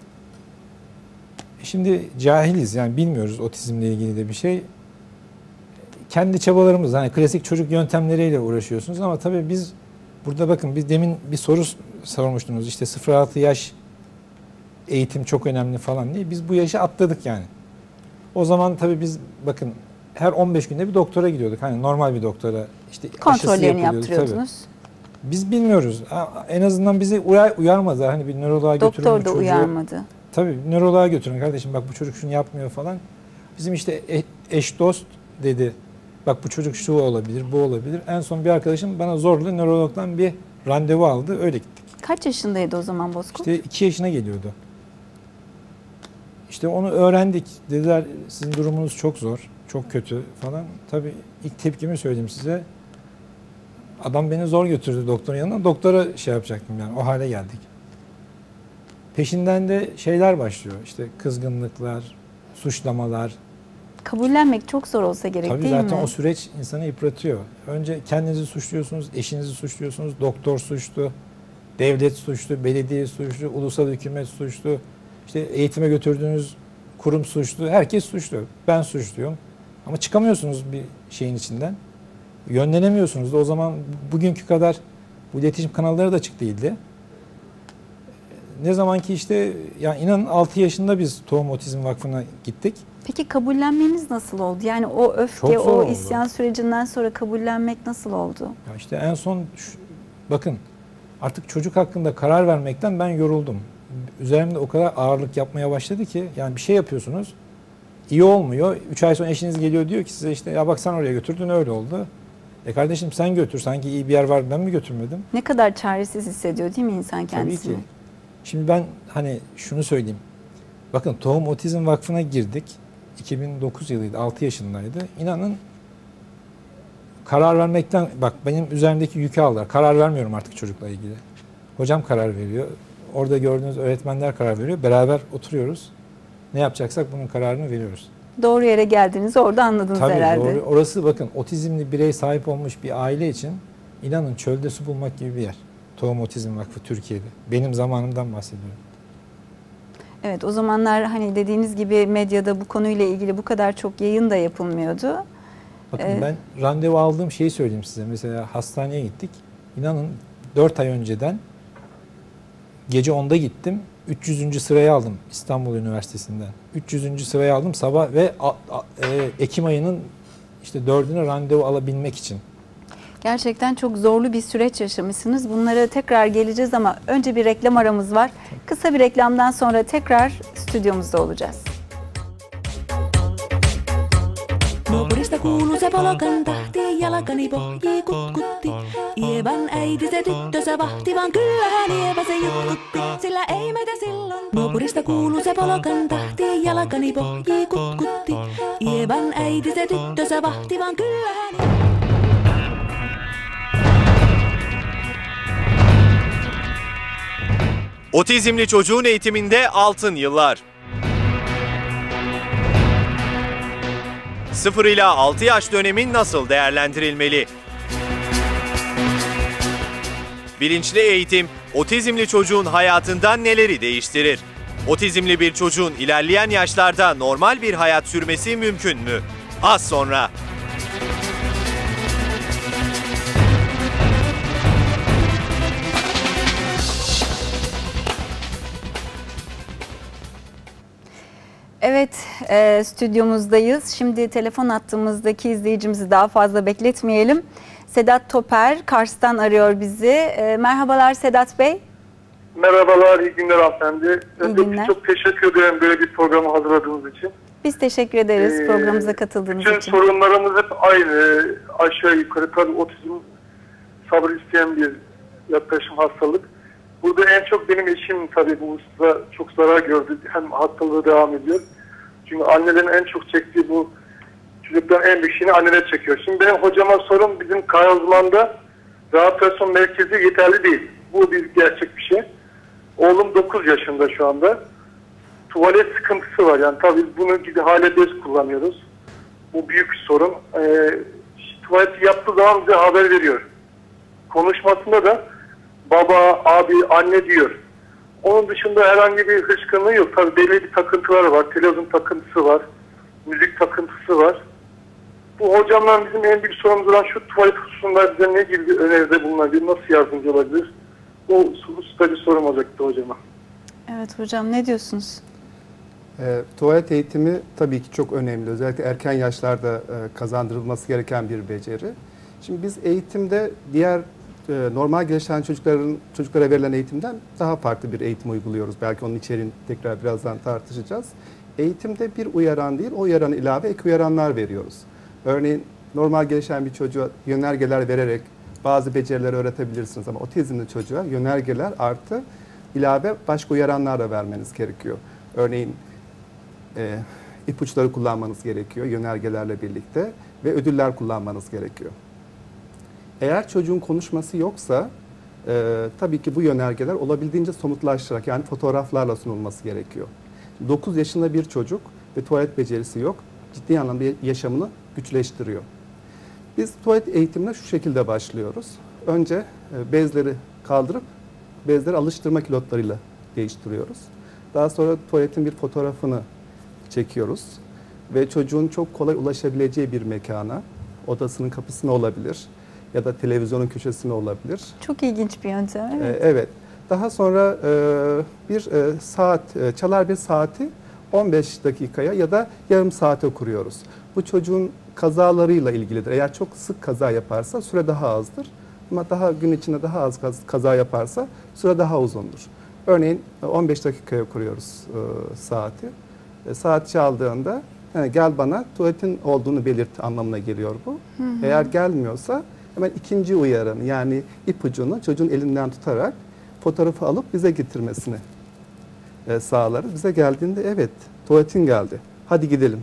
Şimdi cahiliz, yani bilmiyoruz otizmle ilgili de bir şey. Kendi çabalarımız, hani klasik çocuk yöntemleriyle uğraşıyorsunuz ama tabii biz burada bakın, biz demin bir soru sormuştunuz, işte sıfır altı yaş eğitim çok önemli falan diye. Biz bu yaşı atladık yani. O zaman tabii biz bakın her on beş günde bir doktora gidiyorduk. Hani normal bir doktora, işte kontrollerini yaptırıyordunuz. Biz bilmiyoruz. En azından bizi uyar, uyarmadı. Hani bir nöroloğa götürün. Doktor da çocuğu, uyarmadı. Tabii nöroloğa götürün kardeşim, bak bu çocuk şunu yapmıyor falan. Bizim işte eş dost dedi. Bak bu çocuk şu olabilir, bu olabilir. En son bir arkadaşım bana zorla nörologdan bir randevu aldı. Öyle gittik. Kaç yaşındaydı o zaman Bozkurt? İşte iki yaşına geliyordu. İşte onu öğrendik. Dediler sizin durumunuz çok zor, çok kötü falan. Tabii ilk tepkimi söyleyeyim size. Adam beni zor götürdü doktorun yanına. Doktora şey yapacaktım yani. O hale geldik. Peşinden de şeyler başlıyor. İşte kızgınlıklar, suçlamalar. Kabullenmek çok zor olsa gerek Tabii değil mi? zaten o süreç insanı yıpratıyor. Önce kendinizi suçluyorsunuz, eşinizi suçluyorsunuz, doktor suçlu, devlet suçlu, belediye suçlu, ulusal hükümet suçlu, işte eğitime götürdüğünüz kurum suçlu, herkes suçlu. Ben suçluyum. Ama çıkamıyorsunuz bir şeyin içinden. Yönlenemiyorsunuz da o zaman bugünkü kadar bu iletişim kanalları da açık değildi. Ne zaman ki işte yani inanın altı yaşında biz Tohum Otizm Vakfı'na gittik. Peki kabullenmeniz nasıl oldu? Yani o öfke, o oldu. isyan sürecinden sonra kabullenmek nasıl oldu? Ya işte en son şu, bakın artık çocuk hakkında karar vermekten ben yoruldum. Üzerimde o kadar ağırlık yapmaya başladı ki yani bir şey yapıyorsunuz, iyi olmuyor. Üç ay sonra eşiniz geliyor diyor ki size işte ya bak sen oraya götürdün öyle oldu. E kardeşim sen götür, sanki iyi bir yer var, ben mi götürmedim? Ne kadar çaresiz hissediyor değil mi insan kendisini? Tabii ki. Şimdi ben hani şunu söyleyeyim. Bakın Tohum Otizm Vakfı'na girdik. iki bin dokuz yılıydı, altı yaşındaydı. İnanın karar vermekten, bak benim üzerimdeki yükü aldılar. Karar vermiyorum artık çocukla ilgili. Hocam karar veriyor. Orada gördüğünüz öğretmenler karar veriyor. Beraber oturuyoruz. Ne yapacaksak bunun kararını veriyoruz. Doğru yere geldiğinizi orada anladınız Tabii, herhalde. Doğru. Orası bakın otizmli birey sahip olmuş bir aile için inanın çölde su bulmak gibi bir yer. Tohum Otizm Vakfı Türkiye'de. Benim zamanımdan bahsediyorum. Evet, o zamanlar hani dediğiniz gibi medyada bu konuyla ilgili bu kadar çok yayın da yapılmıyordu. Bakın ee, ben randevu aldığım şeyi söyleyeyim size. Mesela hastaneye gittik. İnanın dört ay önceden gece onda gittim. üç yüzüncü sırayı aldım İstanbul Üniversitesi'nden. üç yüzüncü sırayı aldım sabah ve a, a, e, Ekim ayının işte dördüne randevu alabilmek için. Gerçekten çok zorlu bir süreç yaşamışsınız. Bunlara tekrar geleceğiz ama önce bir reklam aramız var. Kısa bir reklamdan sonra tekrar stüdyomuzda olacağız. Naapurista kuuluu se polokan tahti, jalkani pohjii kutkutti. Ievan äiti se tyttönsä vahti, vaan kyllähän Ieva se jutkutti, sillä ei meitä silloin. Naapurista kuuluu se polokan tahti, jalkani pohjii kutkutti. Ievan äiti se tyttönsä vahti, vaan kyllähän... Otizmli çocuğun eğitiminde altın yıllar. sıfır ila altı yaş dönemi nasıl değerlendirilmeli? Bilinçli eğitim, otizmli çocuğun hayatından neleri değiştirir? Otizmli bir çocuğun ilerleyen yaşlarda normal bir hayat sürmesi mümkün mü? Az sonra. Evet, e, stüdyomuzdayız. Şimdi telefon attığımızdaki izleyicimizi daha fazla bekletmeyelim. Sedat Toper, Kars'tan arıyor bizi. E, merhabalar Sedat Bey. Merhabalar, iyi günler hanımefendi. İyi günler. Çok teşekkür ederim böyle bir programı hazırladığınız için. Biz teşekkür ederiz ee, programımıza katıldığınız bütün için. Bütün sorunlarımız hep aynı. Aşağı yukarı tabii otizm sabır isteyen bir yaklaşım, hastalık. Burada en çok benim eşim tabii bu hususta çok zarar gördü. Hem hastalığı devam ediyor. Çünkü annelerin en çok çektiği bu çocukların en büyük şeyini anneler çekiyor. Şimdi benim hocama sorum, bizim Kayazman'da rehabilitasyon merkezi yeterli değil. Bu bir gerçek bir şey. Oğlum dokuz yaşında şu anda. Tuvalet sıkıntısı var. Yani tabii bunu gibi hale bez kullanıyoruz. Bu büyük bir sorun. Ee, tuvaleti yaptığı zaman bize haber veriyor. Konuşmasında da baba, abi, anne diyor. Onun dışında herhangi bir hıçkırlığı yok. Tabii belli bir takıntıları var. Televizyon takıntısı var. Müzik takıntısı var. Bu hocamdan bizim en büyük sorumuz olan şu tuvalet hususunda bize ne gibi öneride bulunabilir, nasıl yardımcı olabilir? Bu hususta bir sorum olacaktı hocama. Evet hocam, ne diyorsunuz? E, tuvalet eğitimi tabii ki çok önemli. Özellikle erken yaşlarda e, kazandırılması gereken bir beceri. Şimdi biz eğitimde diğer e, normal gelişen çocukların çocuklara verilen eğitimden daha farklı bir eğitim uyguluyoruz. Belki onun içeriğini tekrar birazdan tartışacağız. Eğitimde bir uyaran değil, o uyaran ilave ek uyaranlar veriyoruz. Örneğin normal gelişen bir çocuğa yönergeler vererek bazı becerileri öğretebilirsiniz ama otizmli çocuğa yönergeler artı ilave başka uyaranlar da vermeniz gerekiyor. Örneğin e, ipuçları kullanmanız gerekiyor yönergelerle birlikte ve ödüller kullanmanız gerekiyor. Eğer çocuğun konuşması yoksa e, tabii ki bu yönergeler olabildiğince somutlaştırarak yani fotoğraflarla sunulması gerekiyor. dokuz yaşında bir çocuk ve tuvalet becerisi yok, ciddi anlamda yaşamını güçleştiriyor. Biz tuvalet eğitimine şu şekilde başlıyoruz. Önce e, bezleri kaldırıp bezleri alıştırma kilotlarıyla değiştiriyoruz. Daha sonra tuvaletin bir fotoğrafını çekiyoruz ve çocuğun çok kolay ulaşabileceği bir mekana, odasının kapısına olabilir ya da televizyonun köşesine olabilir. Çok ilginç bir yöntem. Evet. Ee, evet. Daha sonra e, bir e, saat, e, çalar bir saati on beş dakikaya ya da yarım saate kuruyoruz. Bu çocuğun kazalarıyla ilgilidir. Eğer çok sık kaza yaparsa süre daha azdır. Ama daha gün içinde daha az kaza yaparsa süre daha uzundur. Örneğin on beş dakikaya kuruyoruz e, saati. E, saat çaldığında he, gel bana tuvaletin olduğunu belirt anlamına geliyor bu. Hı hı. Eğer gelmiyorsa hemen ikinci uyarın yani ipucunu çocuğun elinden tutarak fotoğrafı alıp bize getirmesini e, sağlarız. Bize geldiğinde evet tuvaletin geldi hadi gidelim.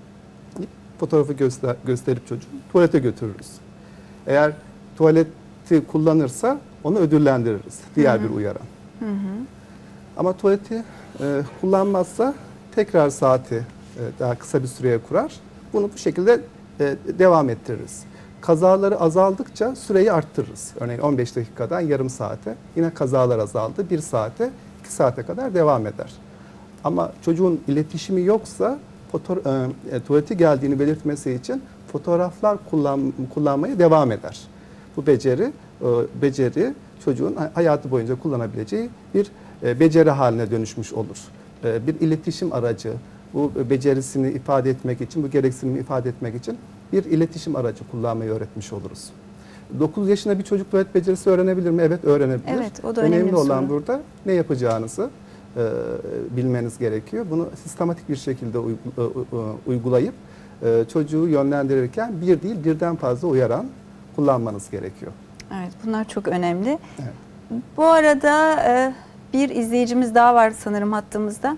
Fotoğrafı göster gösterip çocuğu tuvalete götürürüz. Eğer tuvaleti kullanırsa onu ödüllendiririz. Diğer hı hı. bir uyaran. Hı hı. Ama tuvaleti e, kullanmazsa tekrar saati e, daha kısa bir süreye kurar. Bunu bu şekilde e, devam ettiririz. Kazaları azaldıkça süreyi arttırırız. Örneğin on beş dakikadan yarım saate. Yine kazalar azaldı. bir saate, iki saate kadar devam eder. Ama çocuğun iletişimi yoksa foto- e, tuvaleti geldiğini belirtmesi için fotoğraflar kullan, kullanmaya devam eder. Bu beceri, e, beceri çocuğun hayatı boyunca kullanabileceği bir e, beceri haline dönüşmüş olur. E, bir iletişim aracı, bu becerisini ifade etmek için, bu gereksinimi ifade etmek için bir iletişim aracı kullanmayı öğretmiş oluruz. dokuz yaşında bir çocuk tuvalet becerisi öğrenebilir mi? Evet öğrenebilir. Evet, o da önemli, önemli olan soru. burada ne yapacağınızı e, bilmeniz gerekiyor. Bunu sistematik bir şekilde uygulayıp e, çocuğu yönlendirirken bir değil birden fazla uyaran kullanmanız gerekiyor. Evet, bunlar çok önemli. Evet. Bu arada e, bir izleyicimiz daha var sanırım hattımızda.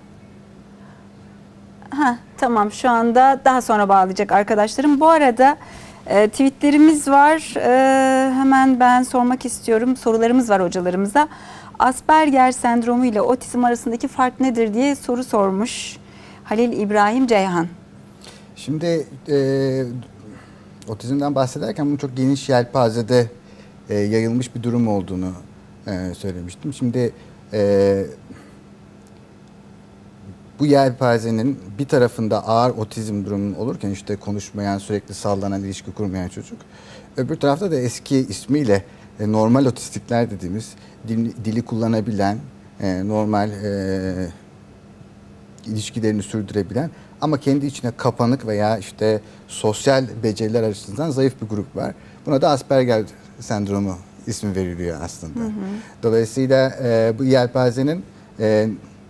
Ha, tamam şu anda daha sonra bağlayacak arkadaşlarım. Bu arada e, tweetlerimiz var. E, hemen ben sormak istiyorum. Sorularımız var hocalarımıza. Asperger sendromu ile otizm arasındaki fark nedir diye soru sormuş Halil İbrahim Ceyhan. Şimdi e, otizmden bahsederken bunun çok geniş yelpazede e, yayılmış bir durum olduğunu e, söylemiştim. Şimdi e, bu yelpazenin bir tarafında ağır otizm durumunun olurken işte konuşmayan, sürekli sallanan, ilişki kurmayan çocuk. Öbür tarafta da eski ismiyle e, normal otistikler dediğimiz dil, dili kullanabilen, e, normal e, ilişkilerini sürdürebilen ama kendi içine kapanık veya işte sosyal beceriler açısından zayıf bir grup var. Buna da Asperger sendromu ismi veriliyor aslında. Hı hı. Dolayısıyla e, bu yelpazenin e,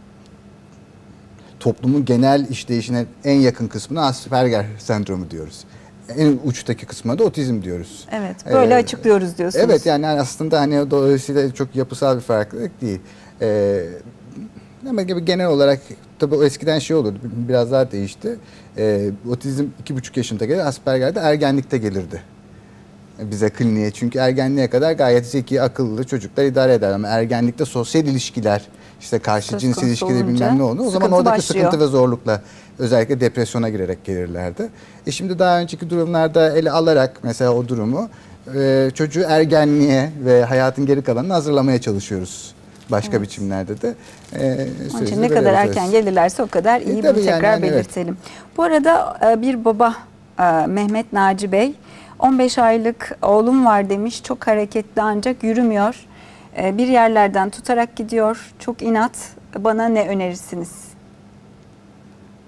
toplumun genel işleyişine en yakın kısmına Asperger sendromu diyoruz. En uçtaki kısmına da otizm diyoruz. Evet, böyle ee, açıklıyoruz diyorsunuz. Evet, yani aslında hani dolayısıyla çok yapısal bir farklılık değil. Ee, ama gibi genel olarak tabii o eskiden şey olurdu, biraz daha değişti. Ee, otizm iki buçuk yaşında gelir, Asperger de ergenlikte gelirdi bize kliniğe. Çünkü ergenliğe kadar gayet zeki, akıllı çocuklar idare eder ama ergenlikte sosyal ilişkiler, işte karşı Söz cins ilişkileri bilmem ne oldu. O zaman oradaki başlıyor. Sıkıntı ve zorlukla özellikle depresyona girerek gelirlerdi. E şimdi daha önceki durumlarda ele alarak mesela o durumu e, çocuğu ergenliğe ve hayatın geri kalanını hazırlamaya çalışıyoruz. Başka evet. biçimlerde de. E, Onun için ne kadar erken gelirlerse o kadar iyi, e, bunu tekrar yani, belirtelim. Evet. Bu arada bir baba Mehmet Naci Bey on beş aylık oğlum var demiş. Çok hareketli ancak yürümüyor. Bir yerlerden tutarak gidiyor. Çok inat. Bana ne önerirsiniz?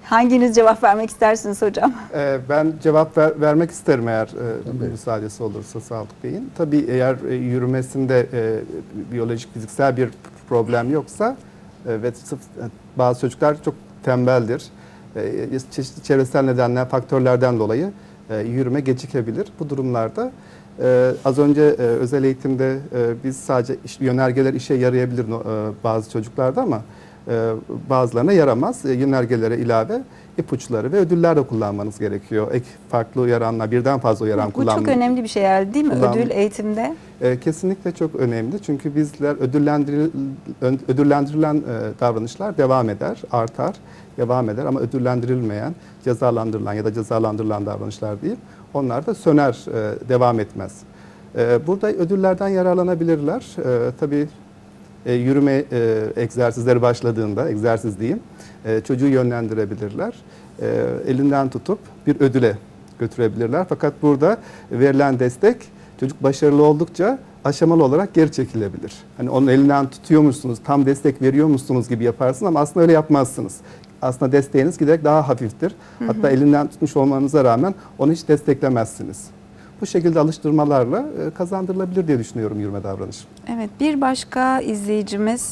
Hanginiz cevap vermek istersiniz hocam? Ee, ben cevap ver, vermek isterim eğer e, müsaadesi olursa Sadık Bey'in. Tabii eğer e, yürümesinde e, biyolojik, fiziksel bir problem yoksa e, ve sırf, e, bazı çocuklar çok tembeldir. E, çeşitli çevresel nedenler, faktörlerden dolayı e, yürüme gecikebilir. Bu durumlarda e, az önce e, özel eğitimde e, biz sadece iş, yönergeler işe yarayabilir e, bazı çocuklarda ama e, bazılarına yaramaz. E, yönergelere ilave ipuçları ve ödüller de kullanmanız gerekiyor. Ek farklı uyaranlar, birden fazla uyaran kullanmak. Bu çok önemli bir şey herhalde değil mi? Kullanmak. Ödül eğitimde. E, kesinlikle çok önemli. Çünkü bizler ödüllendiril, ödüllendirilen e, davranışlar devam eder, artar, devam eder. Ama ödüllendirilmeyen, cezalandırılan ya da cezalandırılan davranışlar değil, onlar da söner, e, devam etmez. E, burada ödüllerden yararlanabilirler. E, tabii e, yürüme e, egzersizleri başladığında, egzersiz diyeyim, e, çocuğu yönlendirebilirler. E, elinden tutup bir ödüle götürebilirler. Fakat burada verilen destek çocuk başarılı oldukça aşamalı olarak geri çekilebilir. Hani onun elinden tutuyormuşsunuz, tam destek veriyormuşsunuz gibi yaparsınız ama aslında öyle yapmazsınız. Aslında desteğiniz giderek daha hafiftir. Hı hı. Hatta elinden tutmuş olmanıza rağmen onu hiç desteklemezsiniz. Bu şekilde alıştırmalarla kazandırılabilir diye düşünüyorum yürüme davranışı. Evet, bir başka izleyicimiz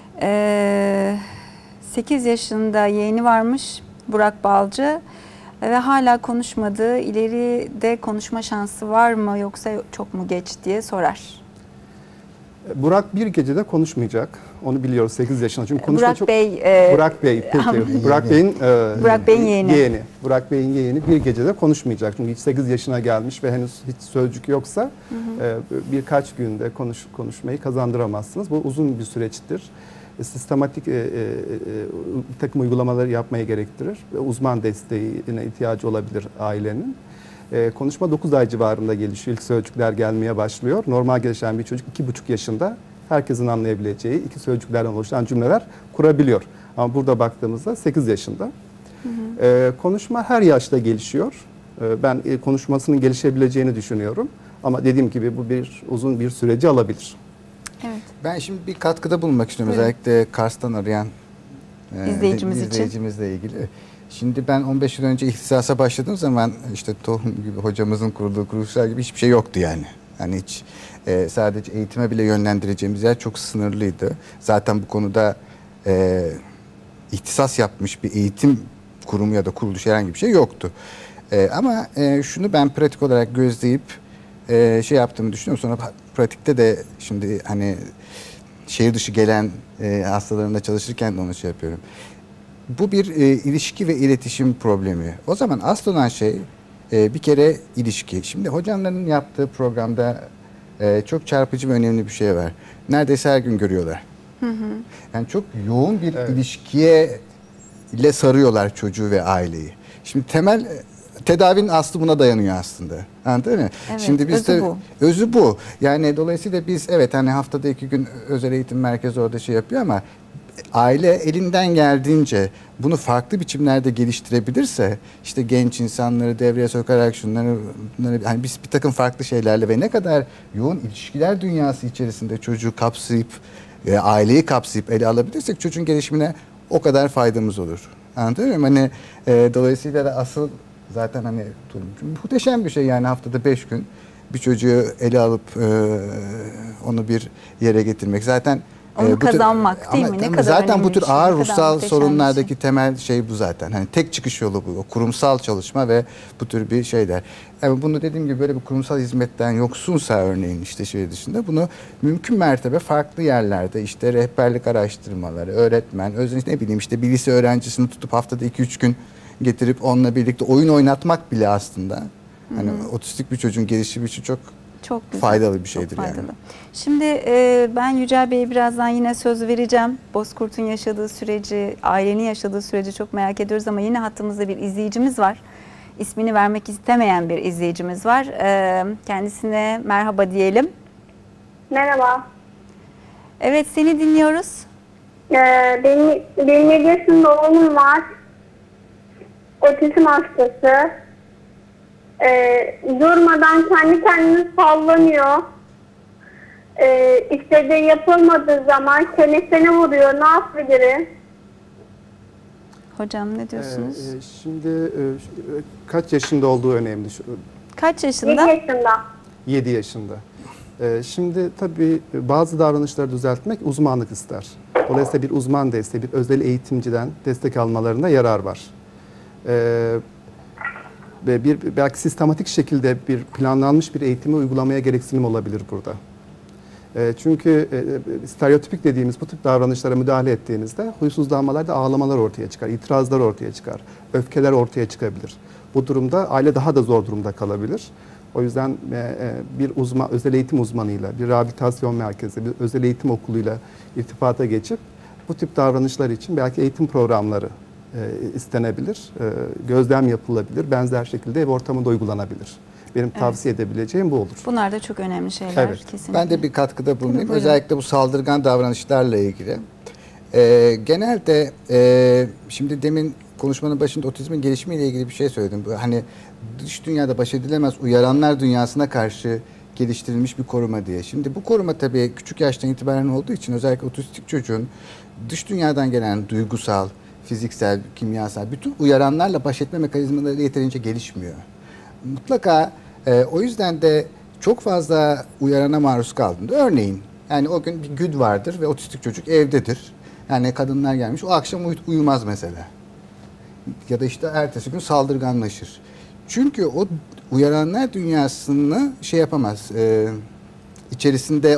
sekiz yaşında yeğeni varmış, Burak Balcı, ve hala konuşmadı. İleride konuşma şansı var mı yoksa çok mu geç diye sorar. Burak bir gecede konuşmayacak. Onu biliyoruz sekiz yaşında. Çünkü konuşma Burak çok Bey, e, Burak Bey peki. Burak Bey'in e, Burak Bey'in yeğeni. yeğeni. Burak Bey'in yeğeni bir gecede konuşmayacak. Çünkü sekiz yaşına gelmiş ve henüz hiç sözcük yoksa hı hı. E, birkaç günde konuş konuşmayı kazandıramazsınız. Bu uzun bir süreçtir. E, sistematik e, e, bir takım uygulamaları yapmayı gerektirir. E, uzman desteğine ihtiyacı olabilir ailenin. E, konuşma dokuz ay civarında gelişiyor. İlk sözcükler gelmeye başlıyor. Normal gelişen bir çocuk iki buçuk yaşında herkesin anlayabileceği iki sözcüklerden oluşan cümleler kurabiliyor. Ama burada baktığımızda sekiz yaşında. Hı hı. E, konuşma her yaşta gelişiyor. E, ben e, konuşmasının gelişebileceğini düşünüyorum. Ama dediğim gibi bu bir uzun bir süreci alabilir. Evet. Ben şimdi bir katkıda bulunmak istiyorum. Evet. Özellikle Kars'tan arayan e, izleyicimiz izleyicimizle ilgili. Şimdi ben on beş yıl önce ihtisasa başladığım zaman işte Tohum gibi hocamızın kurduğu kuruluşlar gibi hiçbir şey yoktu yani. Yani hiç e, sadece eğitime bile yönlendireceğimiz yer çok sınırlıydı. Zaten bu konuda e, ihtisas yapmış bir eğitim kurumu ya da kuruluş herhangi bir şey yoktu. E, ama e, şunu ben pratik olarak gözleyip e, şey yaptığımı düşünüyorum. Sonra pratikte de şimdi hani şehir dışı gelen e, hastalarında çalışırken de onu şey yapıyorum. Bu bir e, ilişki ve iletişim problemi. O zaman asıl olan şey e, bir kere ilişki. Şimdi hocamların yaptığı programda e, çok çarpıcı ve önemli bir şey var. Neredeyse her gün görüyorlar. Hı hı. Yani çok yoğun bir evet. ilişkiye ile sarıyorlar çocuğu ve aileyi. Şimdi temel tedavinin aslı buna dayanıyor aslında. Anladın mı? Evet, Şimdi biz özü de bu. özü bu. Yani dolayısıyla biz evet hani haftada iki gün özel eğitim merkezi orada şey yapıyor ama aile elinden geldiğince bunu farklı biçimlerde geliştirebilirse işte genç insanları devreye sokarak şunları bunları hani biz bir takım farklı şeylerle ve ne kadar yoğun ilişkiler dünyası içerisinde çocuğu kapsayıp e, aileyi kapsayıp ele alabilirsek çocuğun gelişimine o kadar faydamız olur. Anladın mı? Hani e, dolayısıyla da asıl zaten hani muhteşem bir şey yani haftada beş gün bir çocuğu ele alıp e, onu bir yere getirmek. Zaten onu e, kazanmak tür, değil mi? Ne kadar zaten bu tür ağır şey, ruhsal sorunlardaki şey. temel şey bu zaten. Hani tek çıkış yolu bu. O kurumsal çalışma ve bu tür bir şeyler. Yani bunu dediğim gibi böyle bir kurumsal hizmetten yoksunsa örneğin işte şey dışında bunu mümkün mertebe farklı yerlerde işte rehberlik araştırmaları, öğretmen, özellikle ne bileyim işte bir lise öğrencisini tutup haftada iki üç gün getirip onunla birlikte oyun oynatmak bile aslında Hı-hı. hani otistik bir çocuğun gelişimi için çok Çok güzel, faydalı bir şeydir çok faydalı. yani. Şimdi e, ben Yücel Bey'e birazdan yine söz vereceğim. Bozkurt'un yaşadığı süreci, ailenin yaşadığı süreci çok merak ediyoruz ama yine hattımızda bir izleyicimiz var. İsmini vermek istemeyen bir izleyicimiz var. E, kendisine merhaba diyelim. Merhaba. Evet, seni dinliyoruz. Ee, benim, benim yedi yaşında oğlum var. Otizm hastası. Ee, durmadan kendi kendine sallanıyor. Ee, istediği yapılmadığı zaman çenesine vuruyor. Ne yapabilirim? Hocam ne diyorsunuz? Ee, şimdi e, kaç yaşında olduğu önemli. Kaç yaşında? yedi yaşında. yedi yaşında. Ee, şimdi tabii bazı davranışları düzeltmek uzmanlık ister. Dolayısıyla bir uzman desteği, bir özel eğitimciden destek almalarında yarar var. Ee, ve bir belki sistematik şekilde bir planlanmış bir eğitimi uygulamaya gereksinim olabilir burada. E, çünkü e, stereotipik dediğimiz bu tip davranışlara müdahale ettiğinizde huysuzlanmalarda ağlamalar ortaya çıkar, itirazlar ortaya çıkar, öfkeler ortaya çıkabilir. Bu durumda aile daha da zor durumda kalabilir. O yüzden e, e, bir uzman, özel eğitim uzmanıyla, bir rehabilitasyon merkezi, bir özel eğitim okuluyla irtibata geçip bu tip davranışlar için belki eğitim programları e, istenebilir, e, gözlem yapılabilir, benzer şekilde ev ortamında uygulanabilir. Benim evet. tavsiye edebileceğim bu olur. Bunlar da çok önemli şeyler evet. kesinlikle. Ben de bir katkıda bulunayım. Buyurun. Özellikle bu saldırgan davranışlarla ilgili. Ee, genelde e, şimdi demin konuşmanın başında otizmin gelişimiyle ilgili bir şey söyledim. Hani dış dünyada baş edilemez uyaranlar dünyasına karşı geliştirilmiş bir koruma diye. Şimdi bu koruma tabii küçük yaştan itibaren olduğu için özellikle otistik çocuğun dış dünyadan gelen duygusal, fiziksel, kimyasal bütün uyaranlarla baş etme mekanizmaları yeterince gelişmiyor. Mutlaka e, o yüzden de çok fazla uyarana maruz kaldığında örneğin yani o gün bir gün vardır ve otistik çocuk evdedir. Yani kadınlar gelmiş o akşam uy uyumaz mesela. Ya da işte ertesi gün saldırganlaşır. Çünkü o uyaranlar dünyasını şey yapamaz. E, içerisinde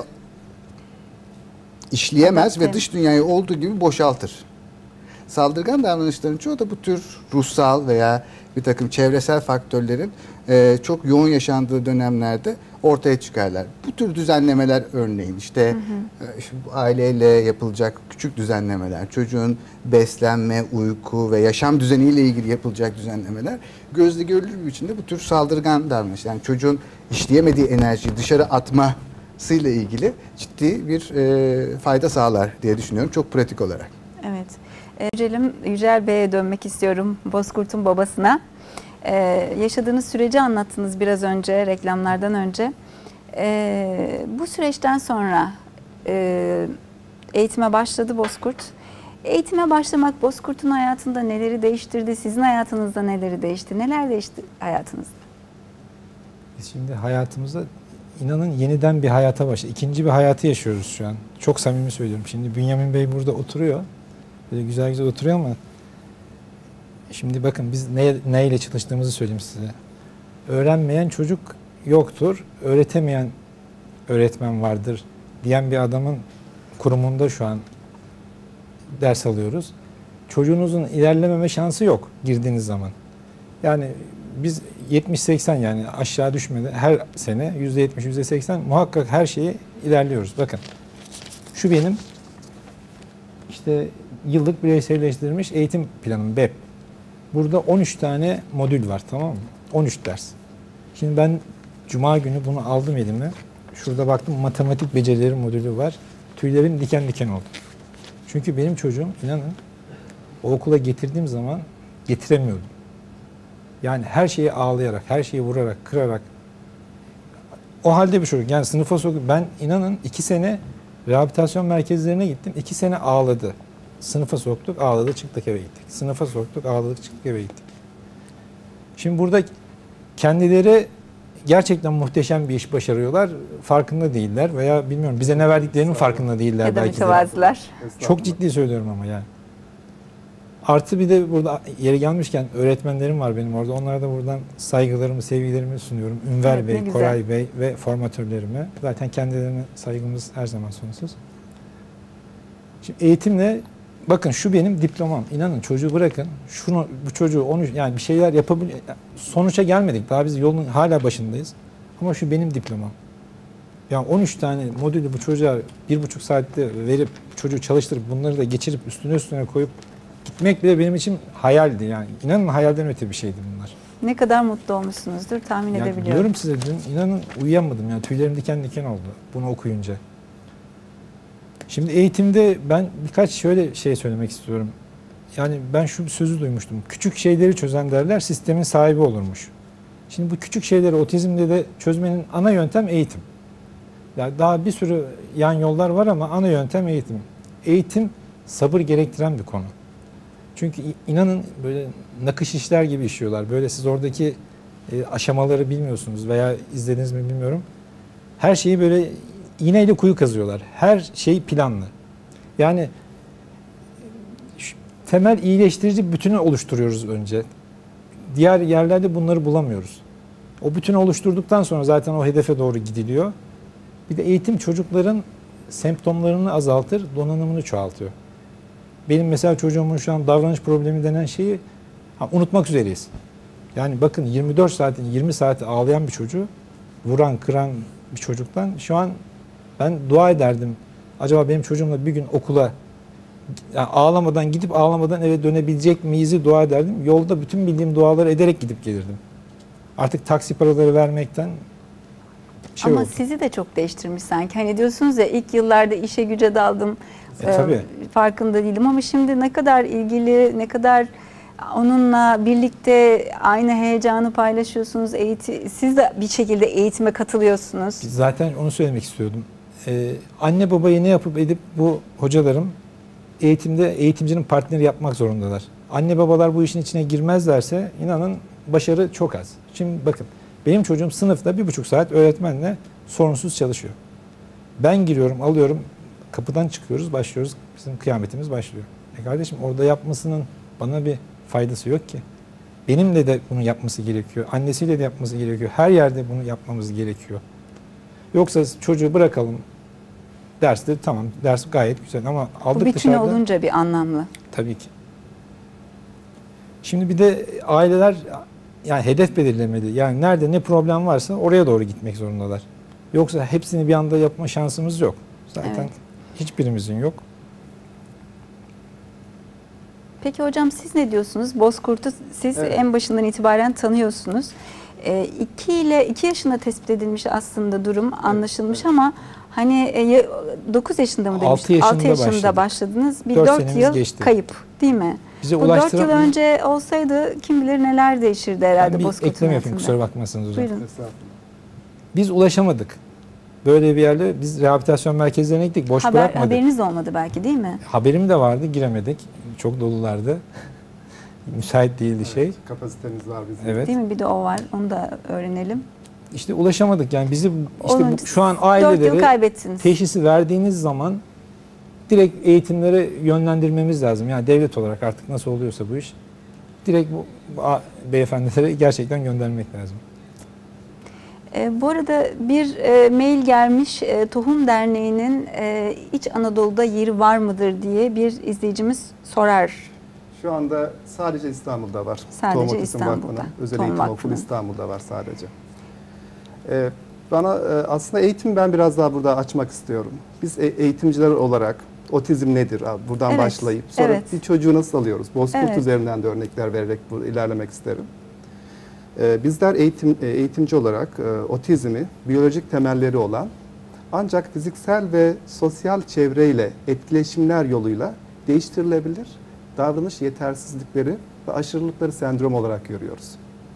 işleyemez ve dış dünyayı olduğu gibi boşaltır. Saldırgan davranışların çoğu da bu tür ruhsal veya bir takım çevresel faktörlerin e, çok yoğun yaşandığı dönemlerde ortaya çıkarlar. Bu tür düzenlemeler örneğin işte, hı hı. E, işte aileyle yapılacak küçük düzenlemeler, çocuğun beslenme, uyku ve yaşam düzeniyle ilgili yapılacak düzenlemeler gözle görülür bir biçimde bu tür saldırgan davranış. Yani çocuğun işleyemediği enerjiyi dışarı atmasıyla ilgili ciddi bir e, fayda sağlar diye düşünüyorum çok pratik olarak. Evet. Yücel'im, Yücel Bey'e dönmek istiyorum, Bozkurt'un babasına. Ee, yaşadığınız süreci anlattınız biraz önce, reklamlardan önce. Ee, bu süreçten sonra e, eğitime başladı Bozkurt. Eğitime başlamak Bozkurt'un hayatında neleri değiştirdi, sizin hayatınızda neleri değişti, neler değişti hayatınızda? Biz şimdi hayatımızda inanın yeniden bir hayata başladık. İkinci bir hayatı yaşıyoruz şu an. Çok samimi söylüyorum. Şimdi Bünyamin Bey burada oturuyor. Böyle güzel güzel oturuyor ama şimdi bakın biz ne, neyle çalıştığımızı söyleyeyim size. Öğrenmeyen çocuk yoktur, öğretemeyen öğretmen vardır diyen bir adamın kurumunda şu an ders alıyoruz. Çocuğunuzun ilerlememe şansı yok girdiğiniz zaman. Yani biz yetmiş seksen yani aşağı düşmeden her sene yüzde yetmiş yüzde seksen muhakkak her şeyi ilerliyoruz. Bakın şu benim işte yıllık bireyselleştirilmiş eğitim planım B E P. Burada on üç tane modül var, tamam mı? on üç ders. Şimdi ben Cuma günü bunu aldım elime. Şurada baktım matematik becerileri modülü var. Tüylerim diken diken oldu. Çünkü benim çocuğum inanın o okula getirdiğim zaman getiremiyordum. Yani her şeyi ağlayarak, her şeyi vurarak, kırarak. O halde bir çocuk. Yani sınıfa sokup ben inanın iki sene rehabilitasyon merkezlerine gittim. iki sene ağladı. Sınıfa soktuk, ağladı, çıktık eve gittik. Sınıfa soktuk, ağladık, çıktık eve gittik. Şimdi burada kendileri gerçekten muhteşem bir iş başarıyorlar. Farkında değiller veya bilmiyorum bize ne verdiklerinin farkında değiller. Ya da belki mütevaziler. Çok ciddi söylüyorum ama yani. Artı bir de burada yeri gelmişken öğretmenlerim var benim orada. Onlara da buradan saygılarımı, sevgilerimi sunuyorum. Ünver Evet, Bey, Koray Bey ve formatörlerime. Zaten kendilerine saygımız her zaman sonsuz. Şimdi eğitimle bakın şu benim diplomam. İnanın çocuğu bırakın. Şunu bu çocuğu onu yani bir şeyler yapabilir. Sonuça gelmedik. Daha biz yolun hala başındayız. Ama şu benim diplomam. Yani on üç tane modülü bu çocuğa bir buçuk saatte verip çocuğu çalıştırıp bunları da geçirip üstüne üstüne koyup gitmek bile benim için hayaldi yani. İnanın hayalden öte bir şeydi bunlar. Ne kadar mutlu olmuşsunuzdur tahmin yani edebiliyorum. Diyorum size dün inanın uyuyamadım yani tüylerim diken diken oldu bunu okuyunca. Şimdi eğitimde ben birkaç şöyle şey söylemek istiyorum. Yani ben şu sözü duymuştum. Küçük şeyleri çözen derler sistemin sahibi olurmuş. Şimdi bu küçük şeyleri otizmde de çözmenin ana yöntem eğitim. Yani daha bir sürü yan yollar var ama ana yöntem eğitim. Eğitim sabır gerektiren bir konu. Çünkü inanın böyle nakış işler gibi işiyorlar. Böyle siz oradaki e, aşamaları bilmiyorsunuz veya izlediniz mi bilmiyorum. Her şeyi böyle iğneyle kuyu kazıyorlar. Her şey planlı. Yani şu, temel iyileştirici bütünü oluşturuyoruz önce. Diğer yerlerde bunları bulamıyoruz. O bütünü oluşturduktan sonra zaten o hedefe doğru gidiliyor. Bir de eğitim çocukların semptomlarını azaltır, donanımını çoğaltıyor. Benim mesela çocuğumun şu an davranış problemi denen şeyi ha, unutmak üzereyiz. Yani bakın yirmi dört saatin yirmi saati ağlayan bir çocuğu vuran, kıran bir çocuktan şu an ben dua ederdim. Acaba benim çocuğumla bir gün okula yani ağlamadan gidip ağlamadan eve dönebilecek miyiz dua ederdim. Yolda bütün bildiğim duaları ederek gidip gelirdim. Artık taksi paraları vermekten şey Ama oldu. sizi de çok değiştirmiş sanki. Hani diyorsunuz ya ilk yıllarda işe güce daldım. E, tabii. Farkında değilim ama şimdi ne kadar ilgili, ne kadar onunla birlikte aynı heyecanı paylaşıyorsunuz. Eğitim, siz de bir şekilde eğitime katılıyorsunuz. Zaten onu söylemek istiyordum. Ee, anne babayı ne yapıp edip bu hocalarım eğitimde eğitimcinin partneri yapmak zorundalar. Anne babalar bu işin içine girmezlerse inanın başarı çok az. Şimdi bakın benim çocuğum sınıfta bir buçuk saat öğretmenle sorunsuz çalışıyor. Ben giriyorum, alıyorum, kapıdan çıkıyoruz, başlıyoruz. Bizim kıyametimiz başlıyor. E kardeşim orada yapmasının bana bir faydası yok ki. Benimle de bunu yapması gerekiyor. Annesiyle de yapması gerekiyor. Her yerde bunu yapmamız gerekiyor. Yoksa çocuğu bırakalım derste tamam ders gayet güzel ama aldık bu bütünü dışarıda. olunca bir anlamlı. Tabii ki. Şimdi bir de aileler yani hedef belirlemeli. Yani nerede ne problem varsa oraya doğru gitmek zorundalar. Yoksa hepsini bir anda yapma şansımız yok. Zaten Evet. hiçbirimizin yok. Peki hocam siz ne diyorsunuz? Bozkurt'u siz Evet. en başından itibaren tanıyorsunuz. E, iki ile iki yaşında tespit edilmiş aslında durum anlaşılmış evet. ama hani e, dokuz yaşında mı altı demiştiniz? yaşında altı yaşında başladık. başladınız. Bir Dört dört senemiz yıl geçti. kayıp değil mi? Bize Bu dört ulaştıran- yıl önce olsaydı kim bilir neler değişirdi herhalde Ben bir Bozkurt'un ekleme yapayım hayatında. kusura bakmasınız hocam. Buyurun. Estağfurullah. Biz ulaşamadık. Böyle bir yerde biz rehabilitasyon merkezlerine gittik. Boş Haber, bırakmadık. haberiniz olmadı belki değil mi? Haberim de vardı giremedik. Çok dolulardı. Müsait değildi şey. Evet, kapasitemiz var bizim. Evet. Değil mi? Bir de o var. Onu da öğrenelim. İşte ulaşamadık. Yani bizi işte Onun bu, şu an dört yıl aileleri kaybettiniz. teşhisi verdiğiniz zaman direkt eğitimlere yönlendirmemiz lazım. Yani devlet olarak artık nasıl oluyorsa bu iş direkt bu, bu a- beyefendilere gerçekten göndermek lazım. E, bu arada bir e, mail gelmiş. E, Tohum Derneği'nin e, İç Anadolu'da yeri var mıdır diye bir izleyicimiz sorar. Şu anda sadece İstanbul'da var. Sadece Tohum Otizm İstanbul'da. Vakfı'nın özel Tohum eğitim Vakfı'nın. okulu İstanbul'da var sadece. Ee, bana e, aslında eğitim ben biraz daha burada açmak istiyorum. Biz e- eğitimciler olarak otizm nedir? Abi, buradan Evet, başlayıp sonra evet. bir çocuğu nasıl alıyoruz? Bozkurt Evet. üzerinden de örnekler vererek bu, ilerlemek isterim. Ee, bizler eğitim e, eğitimci olarak e, otizmi biyolojik temelleri olan ancak fiziksel ve sosyal çevreyle etkileşimler yoluyla değiştirilebilir davranış yetersizlikleri ve aşırılıkları sendrom olarak görüyoruz.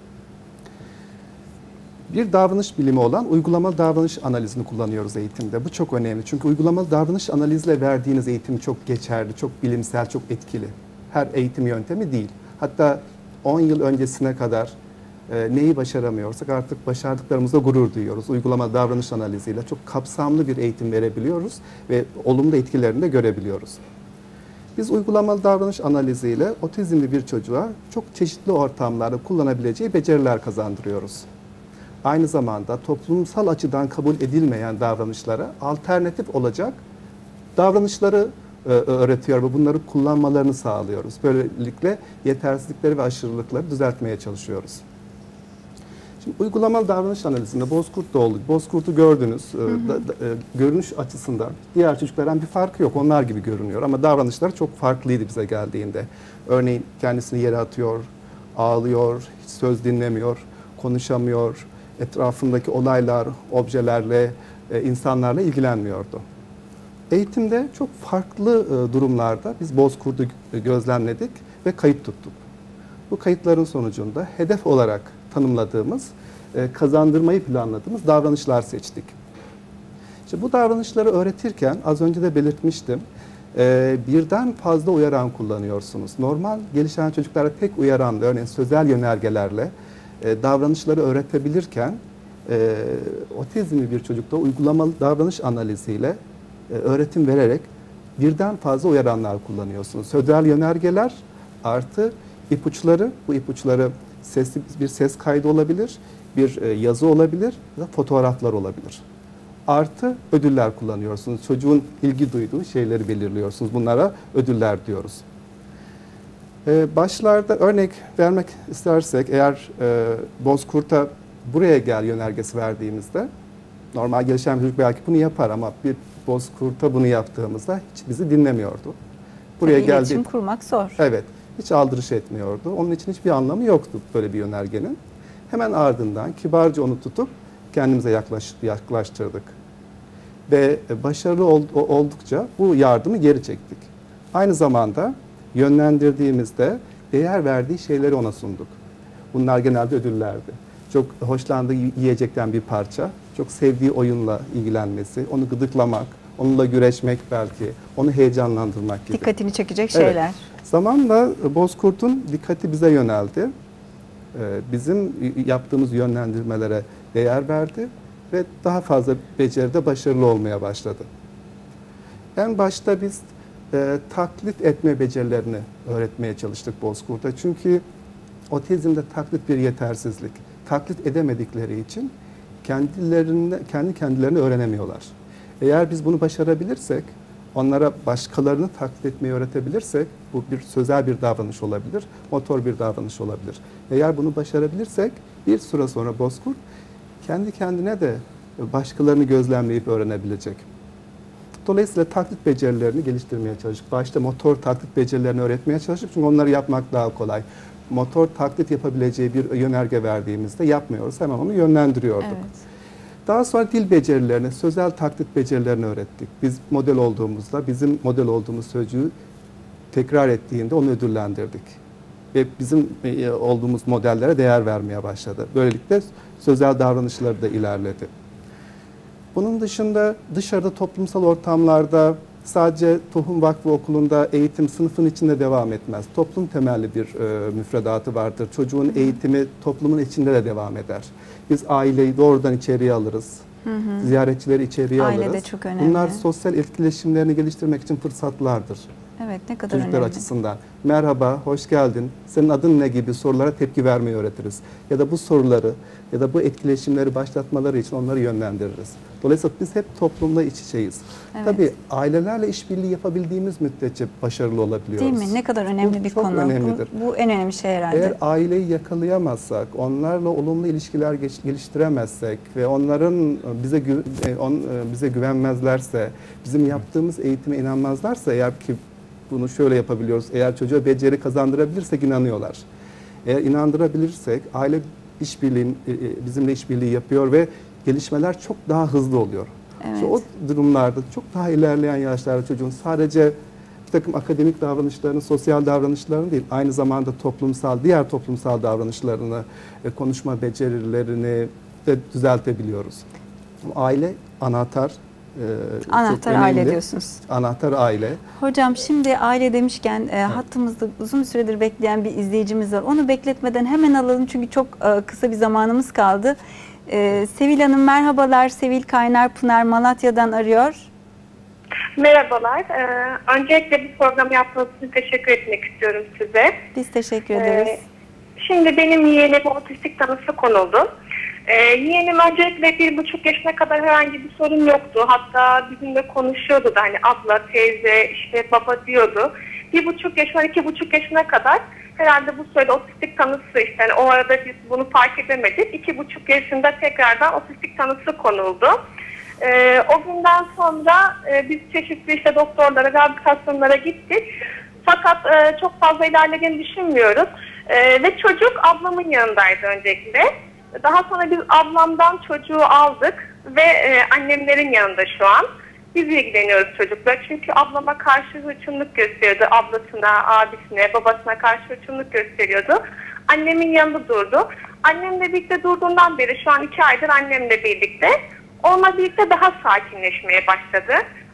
Bir davranış bilimi olan uygulamalı davranış analizini kullanıyoruz eğitimde. Bu çok önemli. Çünkü uygulamalı davranış analizle verdiğiniz eğitim çok geçerli, çok bilimsel, çok etkili. Her eğitim yöntemi değil. Hatta on yıl öncesine kadar e, neyi başaramıyorsak artık başardıklarımızda gurur duyuyoruz. Uygulamalı davranış analiziyle çok kapsamlı bir eğitim verebiliyoruz ve olumlu etkilerini de görebiliyoruz. Biz uygulamalı davranış analiziyle otizmli bir çocuğa çok çeşitli ortamlarda kullanabileceği beceriler kazandırıyoruz. Aynı zamanda toplumsal açıdan kabul edilmeyen davranışlara alternatif olacak davranışları e, öğretiyor ve bunları kullanmalarını sağlıyoruz. Böylelikle yetersizlikleri ve aşırılıkları düzeltmeye çalışıyoruz. Şimdi uygulamalı davranış analizinde Bozkurt'ta olduk. Bozkurt'u gördünüz. Hı hı. Da, da, e, görünüş açısından diğer çocuklardan bir farkı yok. Onlar gibi görünüyor ama davranışları çok farklıydı bize geldiğinde. Örneğin kendisini yere atıyor, ağlıyor, hiç söz dinlemiyor, konuşamıyor, etrafındaki olaylar, objelerle, e, insanlarla ilgilenmiyordu. Eğitimde çok farklı e, durumlarda biz Bozkurt'u gözlemledik ve kayıt tuttuk. Bu kayıtların sonucunda hedef olarak tanımladığımız, e, kazandırmayı planladığımız davranışlar seçtik. İşte bu davranışları öğretirken az önce de belirtmiştim. e, birden fazla uyaran kullanıyorsunuz. Normal gelişen çocuklara tek uyaranla, örneğin sözel yönergelerle e, davranışları öğretebilirken e, otizmli bir çocukta uygulamalı davranış analiziyle e, öğretim vererek birden fazla uyaranlar kullanıyorsunuz. Sözel yönergeler artı ipuçları, bu ipuçları sesli bir ses kaydı olabilir, bir e, yazı olabilir, ya da fotoğraflar olabilir. Artı ödüller kullanıyorsunuz. Çocuğun ilgi duyduğu şeyleri belirliyorsunuz. Bunlara ödüller diyoruz. Ee, başlarda örnek vermek istersek, eğer e, Bozkurt'a buraya gel yönergesi verdiğimizde, normal gelişen bir çocuk belki bunu yapar ama bir Bozkurt'a bunu yaptığımızda hiç bizi dinlemiyordu. Buraya Tabii geldi. İletişim kurmak zor. Evet. Hiç aldırış etmiyordu. Onun için hiçbir anlamı yoktu böyle bir yönergenin. Hemen ardından kibarca onu tutup kendimize yaklaş, yaklaştırdık. Ve başarılı ol, oldukça bu yardımı geri çektik. Aynı zamanda yönlendirdiğimizde değer verdiği şeyleri ona sunduk. Bunlar genelde ödüllerdi. Çok hoşlandığı yiyecekten bir parça, çok sevdiği oyunla ilgilenmesi, onu gıdıklamak, onunla güreşmek belki, onu heyecanlandırmak gibi. Dikkatini çekecek şeyler. Evet. Zamanla Bozkurt'un dikkati bize yöneldi. Bizim yaptığımız yönlendirmelere değer verdi ve daha fazla beceride başarılı olmaya başladı. En başta biz e, taklit etme becerilerini öğretmeye çalıştık Bozkurt'a. Çünkü otizmde taklit bir yetersizlik. Taklit edemedikleri için kendilerini, kendi kendilerini öğrenemiyorlar. Eğer biz bunu başarabilirsek, onlara başkalarını taklit etmeyi öğretebilirsek, bu bir sözel bir davranış olabilir, motor bir davranış olabilir. Eğer bunu başarabilirsek bir süre sonra Bozkurt kendi kendine de başkalarını gözlemleyip öğrenebilecek. Dolayısıyla taklit becerilerini geliştirmeye çalıştık. Başta motor taklit becerilerini öğretmeye çalıştık çünkü onları yapmak daha kolay. Motor taklit yapabileceği bir yönerge verdiğimizde yapmıyoruz, hemen onu yönlendiriyorduk. Evet. Daha sonra dil becerilerini, sözel taklit becerilerini öğrettik. Biz model olduğumuzda, bizim model olduğumuz sözcüğü tekrar ettiğinde onu ödüllendirdik. Ve bizim olduğumuz modellere değer vermeye başladı. Böylelikle sözel davranışları da ilerledi. Bunun dışında dışarıda toplumsal ortamlarda sadece Tohum Vakfı Okulu'nda eğitim sınıfın içinde devam etmez. Toplum temelli bir e, müfredatı vardır. Çocuğun eğitimi toplumun içinde de devam eder. Biz aileyi doğrudan içeriye alırız. Hı hı. Ziyaretçileri içeriye Aile alırız. de çok önemli. Bunlar sosyal etkileşimlerini geliştirmek için fırsatlardır. Evet, ne kadar Çocuklar önemli. açısından. Merhaba, hoş geldin, senin adın ne gibi sorulara tepki vermeyi öğretiriz. Ya da bu soruları ya da bu etkileşimleri başlatmaları için onları yönlendiririz. Dolayısıyla biz hep toplumla iç içeyiz. Evet. Tabii ailelerle işbirliği yapabildiğimiz müddetçe başarılı olabiliyoruz. Değil mi? Ne kadar önemli bu bir çok konu. Önemlidir. Bu, bu en önemli şey herhalde. Eğer aileyi yakalayamazsak, onlarla olumlu ilişkiler geliştiremezsek ve onların bize gü on, bize güvenmezlerse, bizim yaptığımız eğitime inanmazlarsa, eğer ki bunu şöyle yapabiliyoruz, eğer çocuğa beceri kazandırabilirsek inanıyorlar. Eğer inandırabilirsek, aile işbirliği, bizimle işbirliği yapıyor ve gelişmeler çok daha hızlı oluyor. Evet. İşte o durumlarda çok daha ilerleyen yaşlarda çocuğun sadece bir takım akademik davranışlarını, sosyal davranışlarını değil, aynı zamanda toplumsal, diğer toplumsal davranışlarını, konuşma becerilerini de düzeltebiliyoruz. Aile anahtar. Ee, Anahtar aile diyorsunuz. Anahtar aile. Hocam şimdi aile demişken e, hattımızda uzun süredir bekleyen bir izleyicimiz var. Onu bekletmeden hemen alalım çünkü çok e, kısa bir zamanımız kaldı. E, Sevil Hanım merhabalar. Sevil Kaynarpınar Malatya'dan arıyor. Merhabalar. Ee, öncelikle bu programı yaptığınız için teşekkür etmek istiyorum size. Biz teşekkür ederiz. Ee, şimdi benim yeğenim otistik tanısı konuldu. Ee, yeğenim öncelikle bir buçuk yaşına kadar herhangi bir sorun yoktu. Hatta bizimle konuşuyordu da hani abla, teyze, işte baba diyordu. Bir buçuk yaşına, iki buçuk yaşına kadar herhalde bu sürede otistik tanısı işte yani o arada biz bunu fark edemedik. İki buçuk yaşında tekrardan otistik tanısı konuldu. Ee, o günden sonra e, biz çeşitli işte doktorlara, rehabilitasyonlara gittik. Fakat e, çok fazla ilerlediğini düşünmüyoruz. E, ve çocuk ablamın yanındaydı öncelikle. Daha sonra biz ablamdan çocuğu aldık ve e, annemlerin yanında şu an. Biz ilgileniyoruz çocukla. Çünkü ablama karşı hırçınlık gösteriyordu. Ablasına, abisine, babasına karşı hırçınlık gösteriyordu. Annemin yanında durdu. Annemle birlikte durduğundan beri şu an iki aydır annemle birlikte. Onunla birlikte daha sakinleşmeye başladı.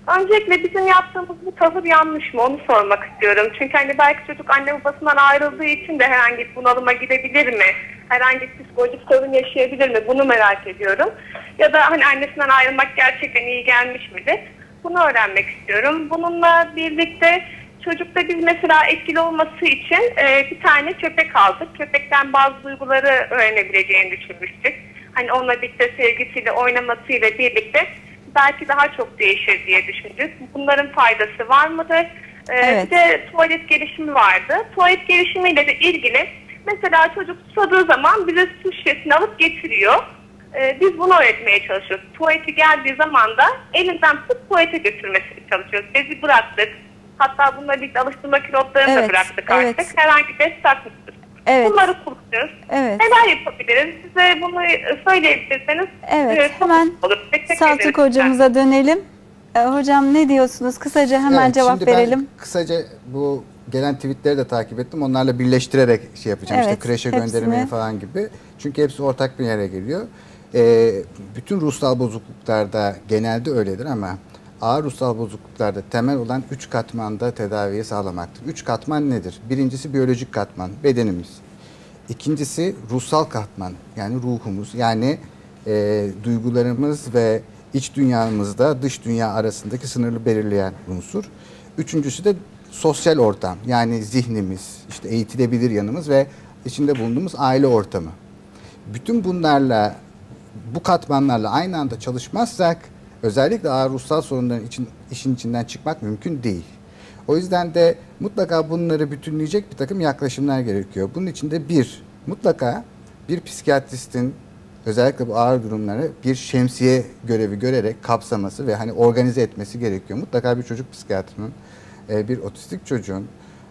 Öncelikle bizim yaptığımız bu tavır yanlış mı onu sormak istiyorum. Çünkü hani belki çocuk anne babasından ayrıldığı için de herhangi bir bunalıma gidebilir mi? Herhangi bir psikolojik sorun yaşayabilir mi? Bunu merak ediyorum. Ya da hani annesinden ayrılmak gerçekten iyi gelmiş midir? Bunu öğrenmek istiyorum. Bununla birlikte çocukta biz mesela etkili olması için e, bir tane köpek aldık. Köpekten bazı duyguları öğrenebileceğini düşünmüştük. Hani onunla birlikte sevgisiyle oynamasıyla birlikte belki daha çok değişir diye düşündük. Bunların faydası var mıdır? Ee, Evet. Bir de tuvalet gelişimi vardı. Tuvalet gelişimiyle de ilgili mesela çocuk susadığı zaman bize su şişesini alıp getiriyor. Ee, biz bunu öğretmeye çalışıyoruz. Tuvaleti geldiği zaman da elinden tutup tuvalete götürmesini çalışıyoruz. Bezi bıraktık. Hatta bununla birlikte alıştırma kilotlarını Evet, da bıraktık evet. artık. Herhangi bez takmıyoruz. Evet. Bunları kullanıyoruz. Evet. Neler yapabiliriz? Size bunu söyleyebilirseniz Evet, e, çok hemen mutlu olurum. Teşekkür Saltuk ederiz. hocamıza dönelim. Ee, hocam ne diyorsunuz? Kısaca hemen Evet, cevap şimdi ben verelim. kısaca bu gelen tweetleri de takip ettim. Onlarla birleştirerek şey yapacağım. Evet, işte kreşe hepsini. göndermeye falan gibi. Çünkü hepsi ortak bir yere geliyor. Ee, bütün ruhsal bozukluklarda genelde öyledir ama ağır ruhsal bozukluklarda temel olan üç katmanda tedaviyi sağlamaktır. Üç katman nedir? Birincisi biyolojik katman, bedenimiz. İkincisi ruhsal katman, yani ruhumuz. Yani e, duygularımız ve iç dünyamızda dış dünya arasındaki sınırı belirleyen unsur. Üçüncüsü de sosyal ortam, yani zihnimiz, işte eğitilebilir yanımız ve içinde bulunduğumuz aile ortamı. Bütün bunlarla, bu katmanlarla aynı anda çalışmazsak özellikle ağır ruhsal sorunların için, işin içinden çıkmak mümkün değil. O yüzden de mutlaka bunları bütünleyecek bir takım yaklaşımlar gerekiyor. Bunun için de bir, mutlaka bir psikiyatristin özellikle bu ağır durumları bir şemsiye görevi görerek kapsaması ve hani organize etmesi gerekiyor. Mutlaka bir çocuk psikiyatrının, bir otistik çocuğun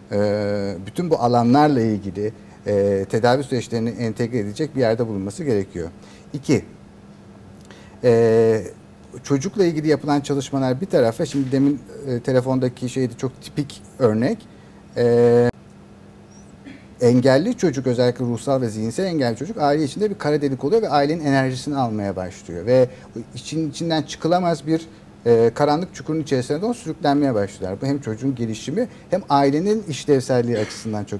bütün bu alanlarla ilgili tedavi süreçlerini entegre edecek bir yerde bulunması gerekiyor. İki, çocukla ilgili yapılan çalışmalar bir tarafa, şimdi demin e, telefondaki şeydi çok tipik örnek. E, engelli çocuk, özellikle ruhsal ve zihinsel engelli çocuk aile içinde bir kara delik oluyor ve ailenin enerjisini almaya başlıyor. Ve için, içinden çıkılamaz bir e, karanlık çukurun içerisine doğru sürüklenmeye başlıyorlar. Bu hem çocuğun gelişimi hem ailenin işlevselliği açısından çok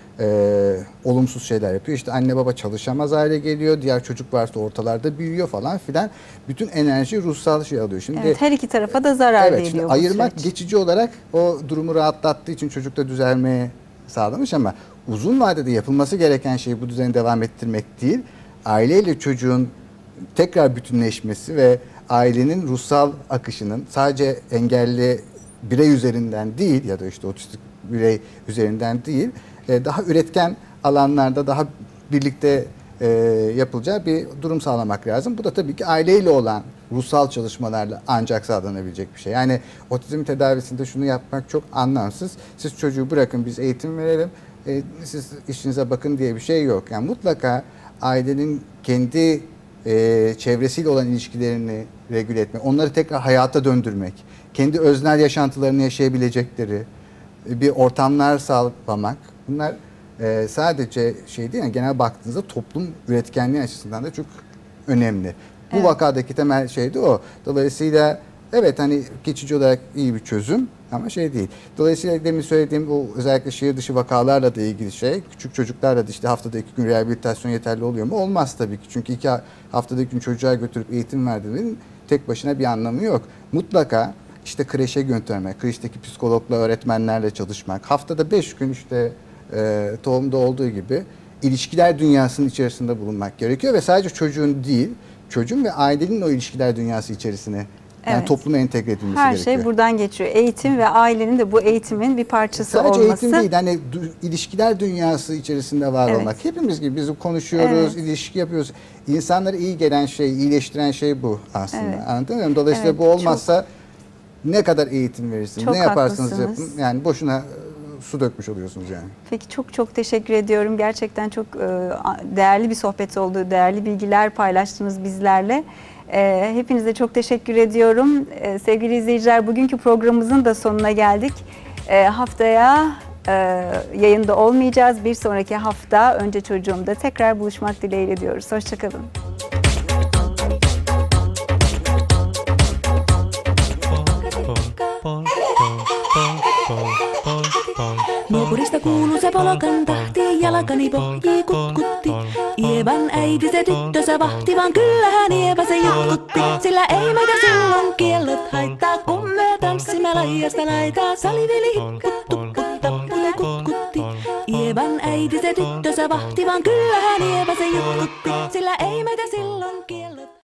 e, olumsuz şeyler yapıyor. İşte anne baba çalışamaz hale geliyor, diğer çocuk varsa ortalarda büyüyor falan filan. Bütün enerji ruhsal şey alıyor. Şimdi Evet, her iki tarafa da zarar evet, veriyor bu ayırmak süreç. geçici olarak o durumu rahatlattığı için çocukta düzelmeye sağlamış ama uzun vadede yapılması gereken şey bu düzeni devam ettirmek değil. Aileyle çocuğun tekrar bütünleşmesi ve ailenin ruhsal akışının sadece engelli birey üzerinden değil ya da işte otistik birey üzerinden değil, daha üretken alanlarda daha birlikte e, yapılacağı bir durum sağlamak lazım. Bu da tabii ki aileyle olan ruhsal çalışmalarla ancak sağlanabilecek bir şey. Yani otizm tedavisinde şunu yapmak çok anlamsız. Siz çocuğu bırakın, biz eğitim verelim, e, siz işinize bakın diye bir şey yok. Yani mutlaka ailenin kendi e, çevresiyle olan ilişkilerini regüle etmek, onları tekrar hayata döndürmek, kendi öznel yaşantılarını yaşayabilecekleri bir ortamlar sağlamak. Bunlar e, sadece şey değil, yani genel baktığınızda toplum üretkenliği açısından da çok önemli. Bu Evet. vakadaki temel şey de o. Dolayısıyla evet, hani geçici olarak iyi bir çözüm ama şey değil. Dolayısıyla demin söylediğim o özellikle şehir dışı vakalarla da ilgili şey, küçük çocuklarla da işte haftada iki gün rehabilitasyon yeterli oluyor mu? Olmaz tabii ki. Çünkü iki haftada iki gün çocuğa götürüp eğitim verdiğinin tek başına bir anlamı yok. Mutlaka işte kreşe göndermek, kreşteki psikologla, öğretmenlerle çalışmak, haftada beş gün işte e, tohumda olduğu gibi ilişkiler dünyasının içerisinde bulunmak gerekiyor ve sadece çocuğun değil, çocuğun ve ailenin o ilişkiler dünyası içerisine, yani Evet. topluma entegre edilmesi Her gerekiyor. şey buradan geçiyor. Eğitim ve ailenin de bu eğitimin bir parçası Sadece olması. eğitim değil, hani du- ilişkiler dünyası içerisinde var Evet. olmak. Hepimiz gibi biz konuşuyoruz, Evet. ilişki yapıyoruz. İnsanlara iyi gelen şey, iyileştiren şey bu aslında. Evet. Anladın mı? Dolayısıyla Evet, bu olmazsa ne kadar eğitim verirsiniz, Çok ne yaparsanız haklısınız. yapın, yani boşuna e, su dökmüş oluyorsunuz yani. Peki, çok çok teşekkür ediyorum. Gerçekten çok e, değerli bir sohbet oldu. Değerli bilgiler paylaştınız bizlerle. E, hepinize çok teşekkür ediyorum. E, sevgili izleyiciler, bugünkü programımızın da sonuna geldik. E, haftaya e, yayında olmayacağız. Bir sonraki hafta Önce Çocuğum'da tekrar buluşmak dileğiyle diyoruz. Hoşçakalın. Pom, pom. polokan tahti, jalkani pohjii kutkutti. Ievan äiti se tyttönsä vahti, vaan kyllähän Ieva se jutkutti. Sillä ei meitä silloin kiellot haittaa, kun me tanssimme laijasta laitaa. Saliveli hipput, tappule kutkutti. Ievan äiti se tyttönsä vahti, vaan kyllähän Ieva se jutkutti. Sillä ei meitä silloin